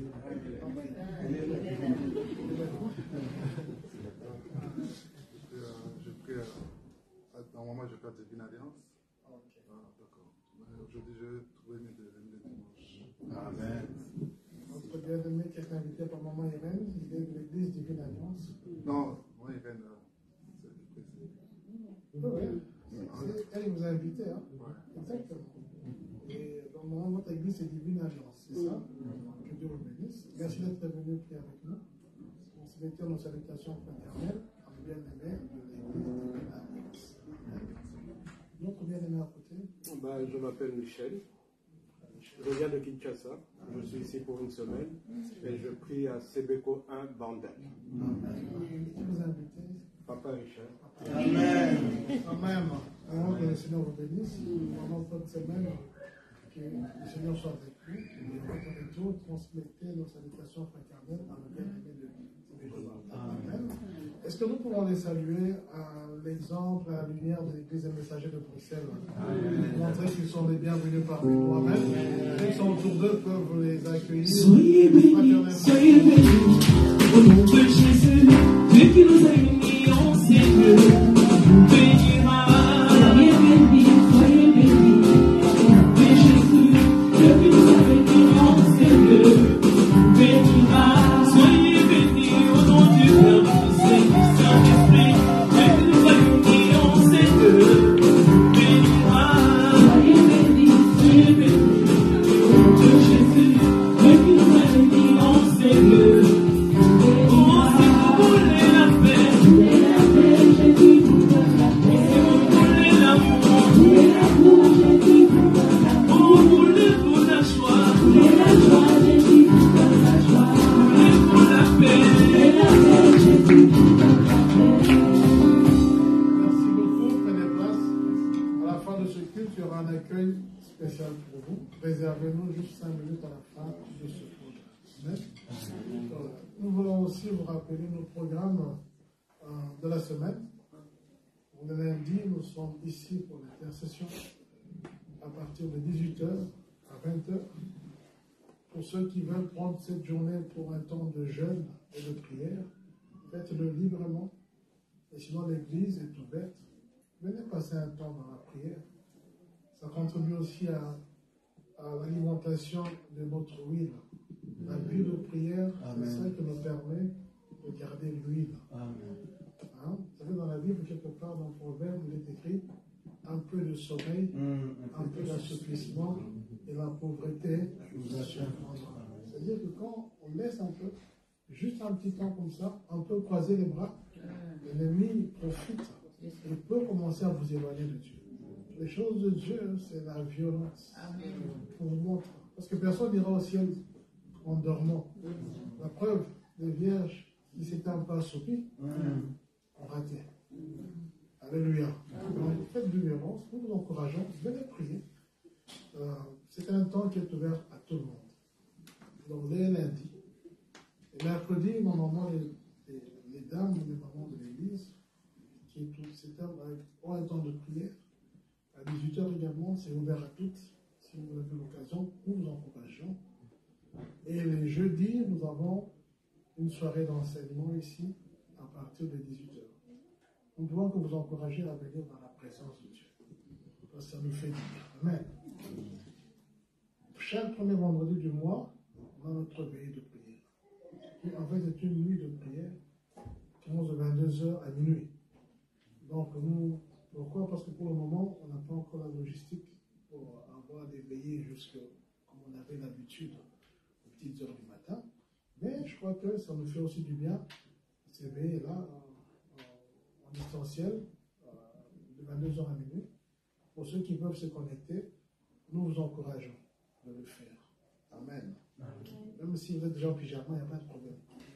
je prie. Normalement, je fais la Divine Alliance. D'accord. Aujourd'hui, j'ai trouvé mes dimanche. Amen. Notre bien-aimé qui est invité par maman Irène, il est de l'église Divine Alliance. Non, moi Irène, c'est le président. Oui. Elle vous a invité, hein? Exactement. Et donc, maintenant, votre église, c'est Divine Alliance, c'est ça? Que Dieu vous bénisse. Merci d'être venu prier avec nous. On se mettait nos salutations fraternelles, en bien-aimé de l'église Divine Alliance. Notre bien-aimé à côté? Je m'appelle Michel. Je viens de Kinshasa. Je suis ici pour une semaine et je prie à Sebeko 1 Bandel. Qui vous a invité? Papa Richard. Amen. Amen. Alors que le Seigneur vous bénisse. Pendant cette semaine, que le Seigneur soit avec vous. Et en votre retour, transmettez nos salutations fraternelles à nos bien-aimés de Sebeko. Amen. Est-ce que nous pouvons les saluer à l'exemple, à la lumière de l'Église des messagers de Bruxelles? Montrer qu'ils sont les bienvenus parmi nous. Amen. Ceux qui sont autour d'eux peuvent les accueillir. Soyez bénis, soyez bénis. Au nom de Jésus, Dieu qui nous a unis en Seigneur, nous bénira. Soyez bénis, soyez bénis. Au nom de Jésus, Dieu qui nous a unis en Seigneur, nous bénira. Soyez bénis au nom du Père, du Fils et du Saint-Esprit. Dieu qui nous a unis en Seigneur, nous bénira. Soyez bénis, soyez bénis. Au nom de Jésus, Dieu qui nous a unis en Seigneur. Oh, si vous voulez la paix, Jésus vous donne la paix. Si vous voulez l'amour, Jésus vous donne la paix. Oh, voulez-vous la joie, Jésus vous donne la joie. Voulez-vous la paix, Jésus vous donne la paix. Merci beaucoup. Prenez place. À la fin de ce culte, il y aura un accueil spécial pour vous. Réservez-nous juste 5 minutes à la fin de ce programme. Amen. Nous voulons aussi vous rappeler nos programmes de la semaine. Le lundi, nous sommes ici pour l'intercession à partir de 18h à 20h. Pour ceux qui veulent prendre cette journée pour un temps de jeûne et de prière, faites-le librement. Et sinon, l'église est ouverte. Venez passer un temps dans la prière. Ça contribue aussi à l'alimentation de notre huile. La vie de prière, c'est ça qui nous permet de garder l'huile. Hein? Vous savez, dans la Bible, quelque part, dans le proverbe, il est écrit un peu de sommeil, un peu d'assouplissement et la pauvreté vous assurera. C'est-à-dire que quand on laisse un peu, juste un petit temps comme ça, on peut croiser les bras, l'ennemi profite et peut commencer à vous éloigner de Dieu. Les choses de Dieu, c'est la violence. On vous montre. Parce que personne n'ira au ciel en dormant. La preuve, les vierges qui s'étaient un peu assoupis ont raté. Alléluia. Donc, faites du violence, nous vous encourageons, venez prier. C'est un temps qui est ouvert à tout le monde. Donc, les lundis. Et mercredi, normalement, les dames ou les mamans de l'église, qui ont un temps de prière, à 18h également, c'est ouvert à toutes. Si vous avez l'occasion, nous vous encourageons. Et les jeudis, nous avons une soirée d'enseignement ici à partir de 18h. Nous devons que vous encourager à venir dans la présence de Dieu. Parce que ça nous fait du bien. Amen. Chaque premier vendredi du mois, on a notre veillée de prière. Et en fait, c'est une nuit de prière qui commence de 22h à minuit. Donc, pourquoi? Parce que pour le moment, on n'a pas encore la logistique pour avoir des veillées jusque comme on avait l'habitude aux petites heures du matin. Mais je crois que ça nous fait aussi du bien, ces veillées-là, en distanciel, de 22h à minuit. Pour ceux qui peuvent se connecter, nous vous encourageons de le faire. Amen. Même si vous êtes déjà en pyjama, il n'y a pas de problème.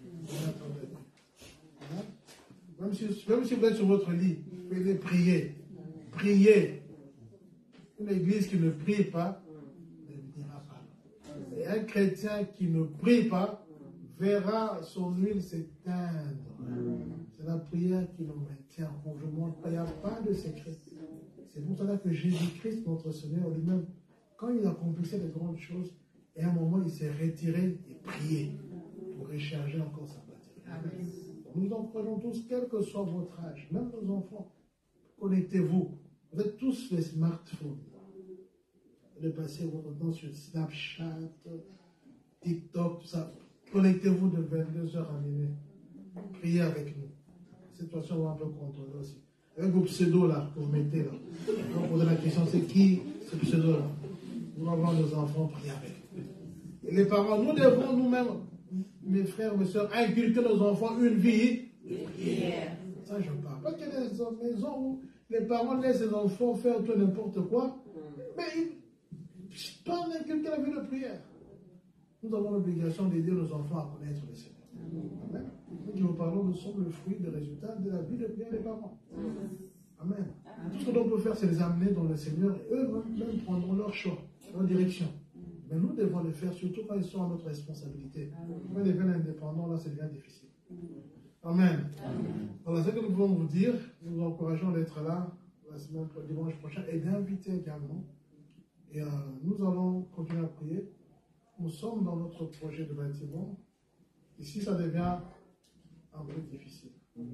Même si vous êtes sur votre lit, vous pouvez prier. Priez. Une église qui ne prie pas ne n'ira pas. Et un chrétien qui ne prie pas verra son huile s'éteindre. C'est la prière qui nous maintient en conjoint. Il n'y a pas de secret. C'est pour cela que Jésus-Christ, notre Seigneur lui-même, quand il accomplissait de grandes choses, et à un moment, il s'est retiré et prié pour recharger encore sa batterie. Nous encourageons tous, quel que soit votre âge, même nos enfants, connectez-vous. Vous êtes tous les smartphones. Vous passez votre temps sur Snapchat, TikTok, tout ça. Connectez-vous de 22h à minuit. Priez avec nous. Cette situation va un peu contrôler aussi. Avec vos pseudos là, que vous mettez là. On pose la question, c'est qui ce pseudo là? Nous avons nos enfants prier avec. Et les parents, nous devons nous-mêmes, mes frères, mes soeurs, inculquer nos enfants une vie de prière. Ça, je parle. Pas qu'il y a des maisons où les parents laissent les enfants faire tout n'importe quoi, mais ils doivent inculquer la vie de prière. Nous avons l'obligation d'aider nos enfants à connaître le Seigneur. Amen. Nous qui vous parlons, nous sommes le fruit, le résultat de la vie de prière des parents. Amen. Tout ce que l'on peut faire, c'est les amener dans le Seigneur et eux-mêmes prendront leur choix, leur direction. Mais nous devons le faire, surtout quand ils sont à notre responsabilité. Quand ils deviennent indépendants, là, c'est bien difficile. Amen. Voilà ce que nous pouvons vous dire. Nous vous encourageons d'être là la semaine, dimanche prochain et d'inviter également. Et nous allons continuer à prier. Nous sommes dans notre projet de bâtiment. Ici, ça devient un peu difficile.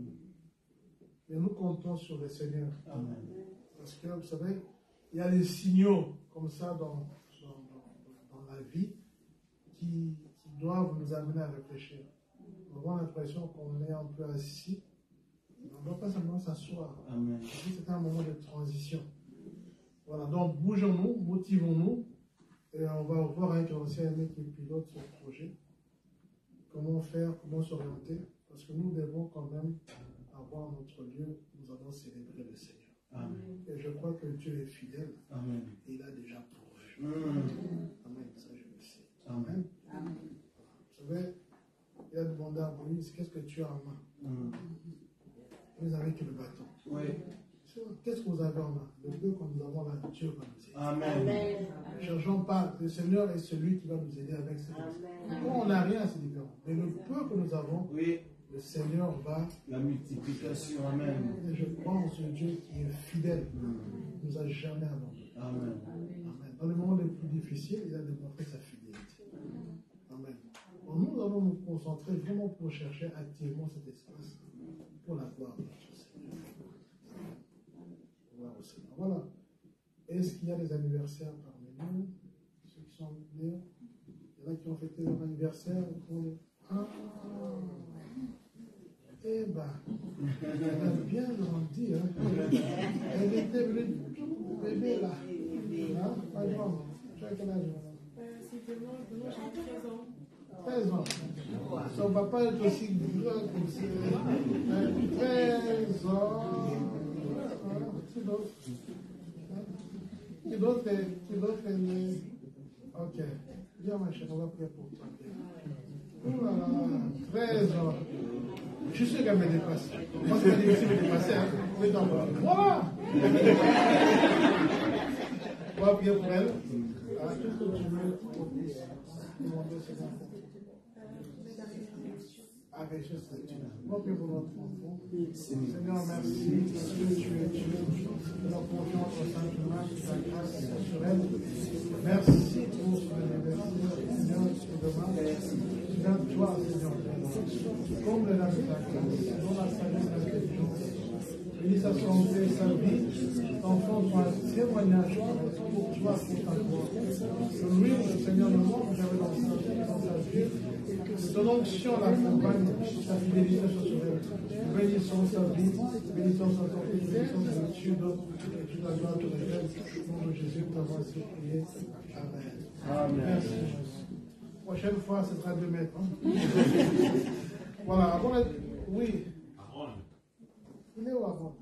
Mais nous comptons sur le Seigneur. Amen. Parce que, vous savez, il y a des signaux comme ça dans la vie qui doivent nous amener à réfléchir. On a l'impression qu'on est un peu assis. On ne doit pas simplement s'asseoir. C'est un moment de transition. Voilà, donc bougeons-nous, motivons-nous. Et on va voir avec l'ancien aimé qui pilote ce projet. Comment faire, comment s'orienter. Parce que nous devons quand même avoir notre lieu. Nous allons célébrer le Seigneur. Amen. Et je crois que Dieu est fidèle. Amen. Et il a déjà pourvu. Amen. Ça, je le sais. Amen. Amen. Vous savez, il a demandé à Moïse, qu'est-ce que tu as en main? Vous avez que le bâton. Oui. Qu'est-ce que vous avez en main? Le peu que nous avons là, Dieu va nous aider. Amen. Ne cherchons pas, le Seigneur est celui qui va nous aider avec ses choses. On n'a rien, c'est différent. Mais le peu que nous avons, oui, le Seigneur va. La multiplication, amen. Et je crois en ce Dieu qui est fidèle. Il ne nous a jamais abandonnés. Amen. Amen. Dans les moments les plus difficiles, il a démontré sa fidélité. Amen. Donc, nous allons nous concentrer vraiment pour chercher activement cet espace pour la gloire de notre Seigneur. Gloire au Seigneur. Voilà. Est-ce qu'il y a des anniversaires parmi nous? Ceux qui sont nés, il y en a qui ont fêté leur anniversaire. Eh bien, elle a bien grandi. Hein. Elle était venue tout bébé là. Hein? Pas grande. Tu as quel âge? C'était moi, j'ai 13 ans. 13 ans. Son papa est aussi grand que ça. 13 ans. Qui d'autre est né? Ok. Viens ma chérie, on va prier pour toi. Voilà, 13 ans. Je suis sûr qu'elle me dépasse. Moi, c'est pas difficile de me dépasser. Hein. Mais donc, voilà. On va prier pour elle. Alors, qu'est-ce que tu veux demander ces enfants? Avec juste ça. On va prier pour notre enfant. Seigneur, merci parce que tu es Dieu. Nous avons confiance au Saint-Germain, ta grâce sur elle. Merci pour ce anniversaire, Seigneur, ce demain. Viens-toi, Seigneur. Comme le lave ta grâce, dans la sagesse de l'intelligence. Bénis sa santé, sa vie. L'enfant soit un témoignage pour toi, pour ta gloire. Lui, le Seigneur, le monde, j'avais dans sa vie. Que ton onction l'accompagne, sa fidélité soit sur elle. Bénissons sa vie, bénissons sa santé, bénissons sa étude, et toute la gloire de l'éternel. Au nom de Jésus, nous avons ainsi prié. Amen. Amen. Merci, Jésus. Prochaine fois, ce sera 2 mètres. Hein? Voilà, avant la... Oui. Il est où avant?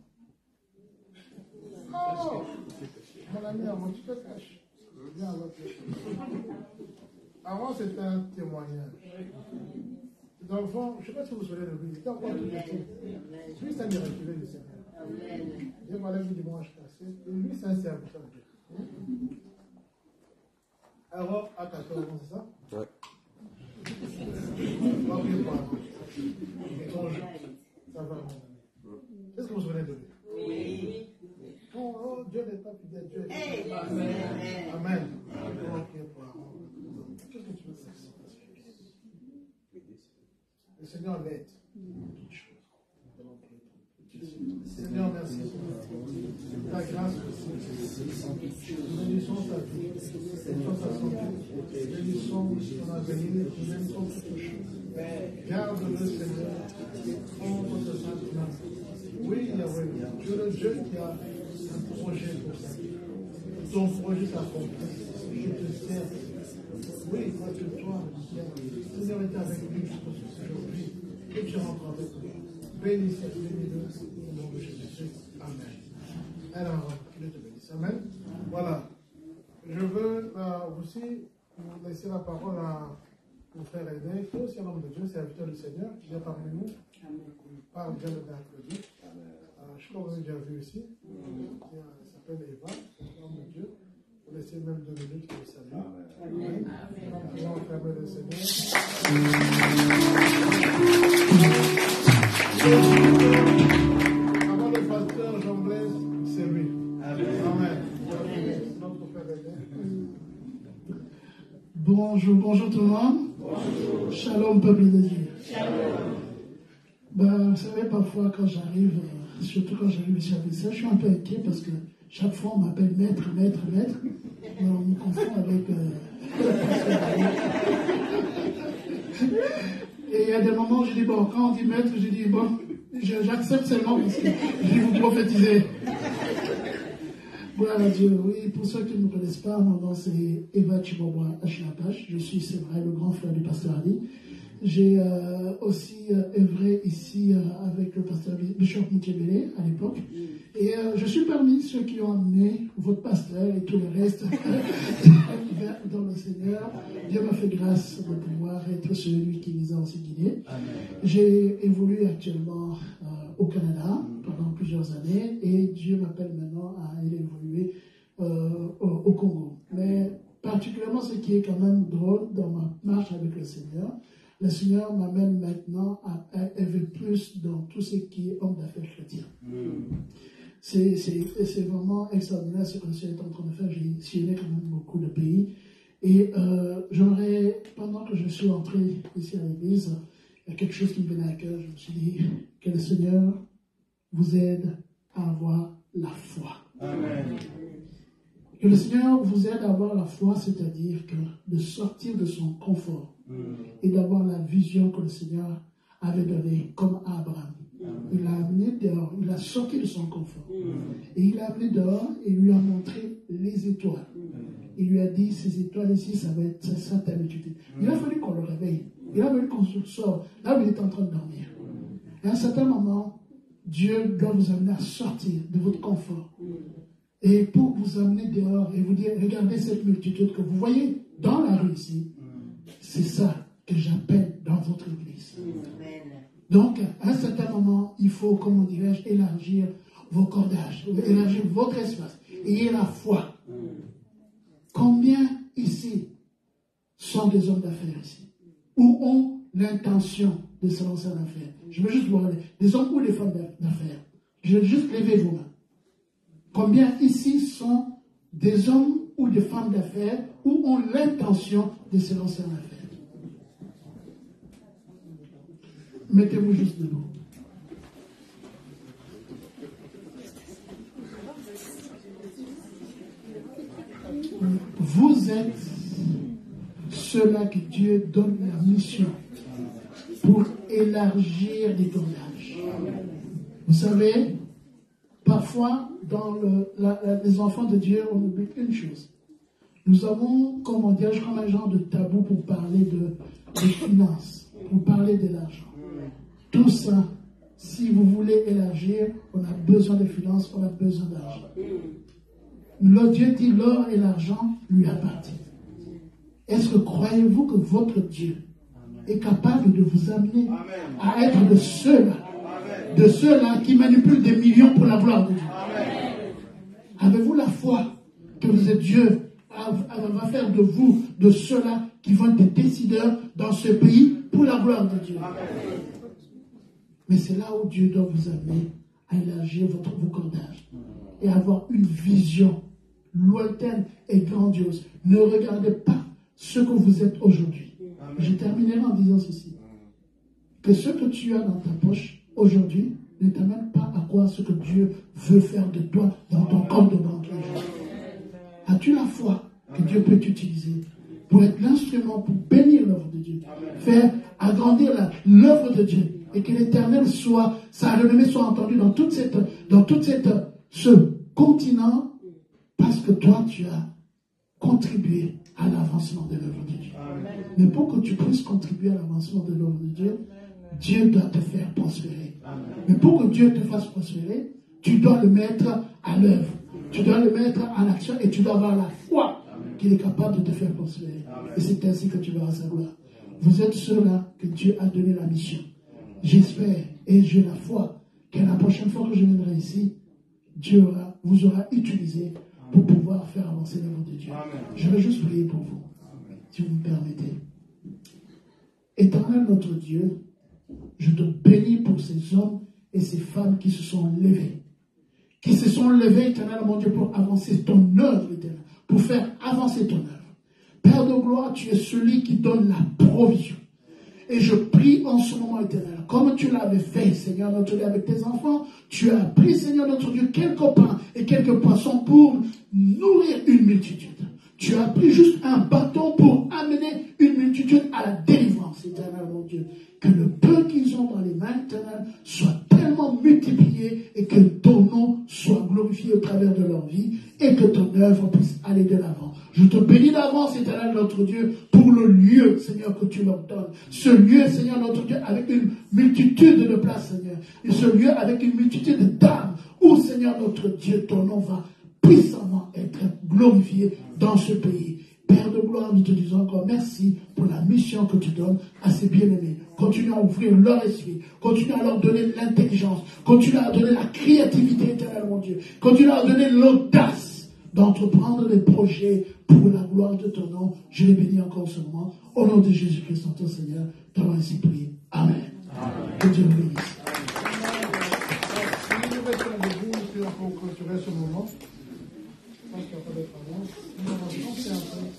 Oh! Mon ami, avant, tu te caches. Viens avec avant, c'était un témoignage. Cet enfant, je ne sais pas si vous vous souvenez de lui, il était encore tout petit. Lui, c'est un miraculeux du Seigneur. Dieu m'a levé dimanche passé, et lui, c'est un serviteur de Dieu. Alors, à 14 ans, c'est ça? Ouais. On va prier pour avant. Ça va, mon ami. Est-ce que vous vous souvenez de lui? Oui. Oh, Dieu n'est pas fidèle, Dieu est fidèle. Amen. Amen. On va prier pour avant. Qu'est-ce que tu veux faire? Le Seigneur l'aide. Seigneur, merci pour ta grâce. Bénissons ta vie, bénissons ta santé, bénissons ton avenir, bénissons toutes choses. Garde-le, Seigneur, prends votre sainte main. Oui, Yahweh. Tu es le Dieu qui a un projet pour ça. Ton projet s'accomplit. Je te sers. Oui, parce que toi, le Seigneur est avec nous jusqu'au aujourd'hui. Et tu rentres avec nous. Bénis cette bénis-le au nom de Jésus. Amen. Alors, Dieu te bénisse. Amen. Voilà. Je veux aussi vous laisser la parole à mon frère aîné, qui est aussi un homme de Dieu, serviteur du Seigneur, qui vient parmi nous. Il parle bien le mercredi. Je crois que vous avez déjà vu ici. Il s'appelle Eva, un homme de Dieu. Vous laissez même 2 minutes pour le salut. Amen. Nous allons fermer le Seigneur. Avant le pasteur Jean-Blaise, c'est lui. Amen. Notre frère aîné. Bonjour tout le monde. Bonjour. Shalom, peuple de Dieu. Shalom. Vous savez, parfois quand j'arrive, surtout quand j'arrive ici à Bruxelles, je suis un peu inquiet parce que chaque fois on m'appelle maître. Alors on me confond avec... Et il y a des moments où je dis, bon, quand on dit maître, je dis, bon, j'accepte seulement parce que je vais vous prophétiser. Voilà Dieu, oui, pour ceux qui ne me connaissent pas, mon nom c'est Eva Chiboboa Achinapache, je suis, c'est vrai, le grand frère du pasteur Ali. J'ai aussi œuvré ici avec le pasteur Bishop Moutiébélé à l'époque. Et je suis parmi ceux qui ont amené votre pasteur et tout le reste dans le Seigneur. Dieu m'a fait grâce de pouvoir être celui qui les a aussi guidés. J'ai évolué actuellement au Canada pendant plusieurs années et Dieu m'appelle maintenant à aller évoluer au Congo. Mais particulièrement ce qui est quand même drôle dans ma marche avec le Seigneur m'amène maintenant à élever plus dans tout ce qui est homme d'affaires chrétien. C'est vraiment extraordinaire ce que le Seigneur est en train de faire. J'ai sillonné quand même beaucoup de pays. Et pendant que je suis entré ici à l'église, il y a quelque chose qui me venait à cœur. Je me suis dit que le Seigneur vous aide à avoir la foi. Amen. Que le Seigneur vous aide à avoir la foi, c'est-à-dire que de sortir de son confort et d'avoir la vision que le Seigneur avait donnée, comme à Abraham. Il l'a amené dehors, il a sorti de son confort. Et il l'a amené dehors et lui a montré les étoiles. Il lui a dit, ces étoiles ici, ça va être ça ta utilité. Il a fallu qu'on le réveille. Il a fallu qu'on se sorte là où il est en train de dormir. Et à un certain moment, Dieu doit vous amener à sortir de votre confort. Et pour vous amener dehors et vous dire, regardez cette multitude que vous voyez dans la rue ici. C'est ça que j'appelle dans votre église. Donc, à un certain moment, il faut, comment dirais-je, élargir vos cordages, élargir votre espace. Ayez la foi. Combien ici sont des hommes d'affaires ici? Ou ont l'intention de se lancer en affaires? Je veux juste voir des hommes ou des femmes d'affaires. Je veux juste lever vos mains. Combien ici sont des hommes ou des femmes d'affaires ou ont l'intention de se lancer en affaires? Mettez-vous juste debout. Vous êtes ceux-là que Dieu donne la mission pour élargir les cordages. Vous savez, parfois, dans les enfants de Dieu, on oublie une chose. Nous avons, comment dire, comme un genre de tabou pour parler de finances, pour parler de l'argent. Tout ça, si vous voulez élargir, on a besoin de finances, on a besoin d'argent. Le Dieu dit l'or et l'argent lui appartiennent. Est-ce que croyez-vous que votre Dieu est capable de vous amener à être de ceux-là qui manipulent des millions pour la gloire de Dieu? Avez-vous la foi que vous êtes Dieu va faire de vous de ceux-là qui vont être des décideurs dans ce pays pour la gloire de Dieu? Mais c'est là où Dieu doit vous amener à élargir vos cordages et avoir une vision lointaine et grandiose. Ne regardez pas ce que vous êtes aujourd'hui. Je terminerai en disant ceci. Que ce que tu as dans ta poche aujourd'hui ne t'amène pas à croire ce que Dieu veut faire de toi dans ton compte de banque. As-tu la foi que Dieu peut t'utiliser pour être l'instrument pour bénir l'œuvre de Dieu, faire agrandir l'œuvre de Dieu Et que l'Éternel sa renommée soit entendue dans ce continent, parce que toi, tu as contribué à l'avancement de l'œuvre de Dieu. Mais pour que tu puisses contribuer à l'avancement de l'œuvre de Dieu, Dieu doit te faire prospérer. Mais pour que Dieu te fasse prospérer, tu dois le mettre à l'œuvre. Tu dois le mettre en action et tu dois avoir la foi qu'il est capable de te faire prospérer. Et c'est ainsi que tu verras sa gloire. Vous êtes ceux-là que Dieu a donné la mission. J'espère et j'ai la foi que la prochaine fois que je viendrai ici, Dieu vous aura utilisé pour pouvoir faire avancer l'œuvre de Dieu. Je vais juste prier pour vous, si vous me permettez. Éternel notre Dieu, je te bénis pour ces hommes et ces femmes qui se sont levés. Qui se sont levés, éternel mon Dieu, pour avancer ton œuvre, éternel, pour faire avancer ton œuvre. Père de gloire, tu es celui qui donne la provision. Et je prie en ce moment, éternel, comme tu l'avais fait, Seigneur notre Dieu, avec tes enfants, tu as pris, Seigneur notre Dieu, quelques pains et quelques poissons pour nourrir une multitude. Tu as pris juste un bâton pour amener une multitude à la délivrance, éternel mon Dieu. Que le peu qu'ils ont dans les mains, éternel, soit tellement multiplié et que ton nom soit glorifié au travers de leur vie et que ton œuvre puisse aller de l'avant. Je te bénis d'avance, éternel notre Dieu, pour le lieu, Seigneur, que tu leur donnes. Ce lieu, Seigneur notre Dieu, avec une multitude de places, Seigneur. Et ce lieu avec une multitude d'âmes où, Seigneur notre Dieu, ton nom va puissamment être glorifié dans ce pays. Père de gloire, nous te disons encore merci pour la mission que tu donnes à ces bien-aimés. Continue à ouvrir leur esprit. Continue à leur donner l'intelligence. Continue à leur donner la créativité, éternel mon Dieu. Continue à leur donner l'audace d'entreprendre des projets pour la gloire de ton nom. Je les bénis encore ce moment. Au nom de Jésus-Christ, ton Seigneur, t'avons ainsi prié. Amen. Que Dieu vous bénisse. Si nous mettons debout pour clôturer ce moment, je pense qu'il n'y a pas d'autre avance. Nous allons chanter un peu.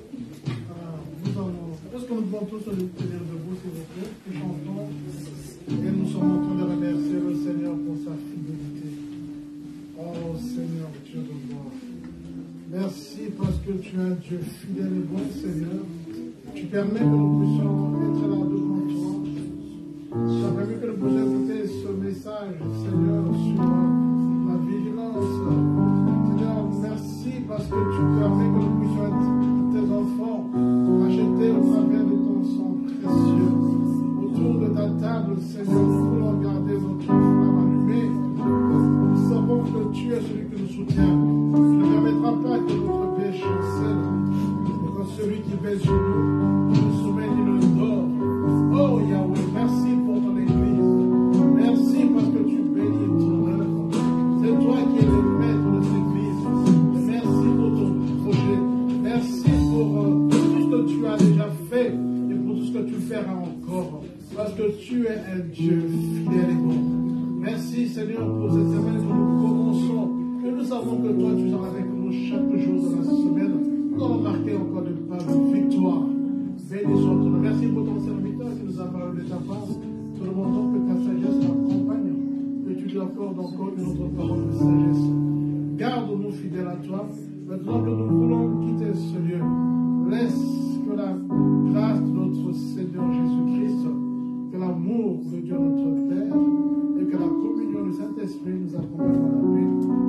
Est-ce que nous pouvons tous nous tenir debout, s'il vous plaît, et chantons. Et nous sommes en train de remercier le Seigneur pour sa fidélité. Oh Seigneur, Dieu de gloire. Merci parce que tu es un Dieu fidèle et bon, Seigneur. Tu permets que nous puissions être là devant toi. Tu as permis que nous puissions écouter ce message, Seigneur, sur la vigilance. Seigneur, merci parce que tu permets que nous puissions être tes enfants, achetés au travers de ton sang précieux. Autour de ta table, Seigneur, nous voulons garder notre flamme allumée. Nous savons que tu es celui qui nous soutient. Tu ne permettras pas que notre péché cède, et que celui qui pèse sur nous sommet ni le dort. Oh Yahweh, merci pour ton Église. Merci parce que tu bénis ton œuvre. C'est toi qui es le maître de cette Église. Merci pour ton projet. Merci pour tout ce que tu as déjà fait et pour tout ce que tu feras encore. Parce que tu es un Dieu fidèle et bon. Merci Seigneur pour cette semaine que nous commençons. Et nous savons que toi tu seras avec nous chaque jour de la semaine. Nous allons marquer encore de pas de victoire. Béni soit ton nom. Merci pour ton serviteur qui nous a parlé de ta part. Nous demandons que ta sagesse l'accompagne. Que tu lui accordes encore une autre parole de sagesse. Garde-nous fidèles à toi. Maintenant que nous voulons quitter ce lieu, laisse que la grâce de notre Seigneur Jésus-Christ, que l'amour de Dieu notre Père et que la communion du Saint-Esprit nous accompagne dans la paix.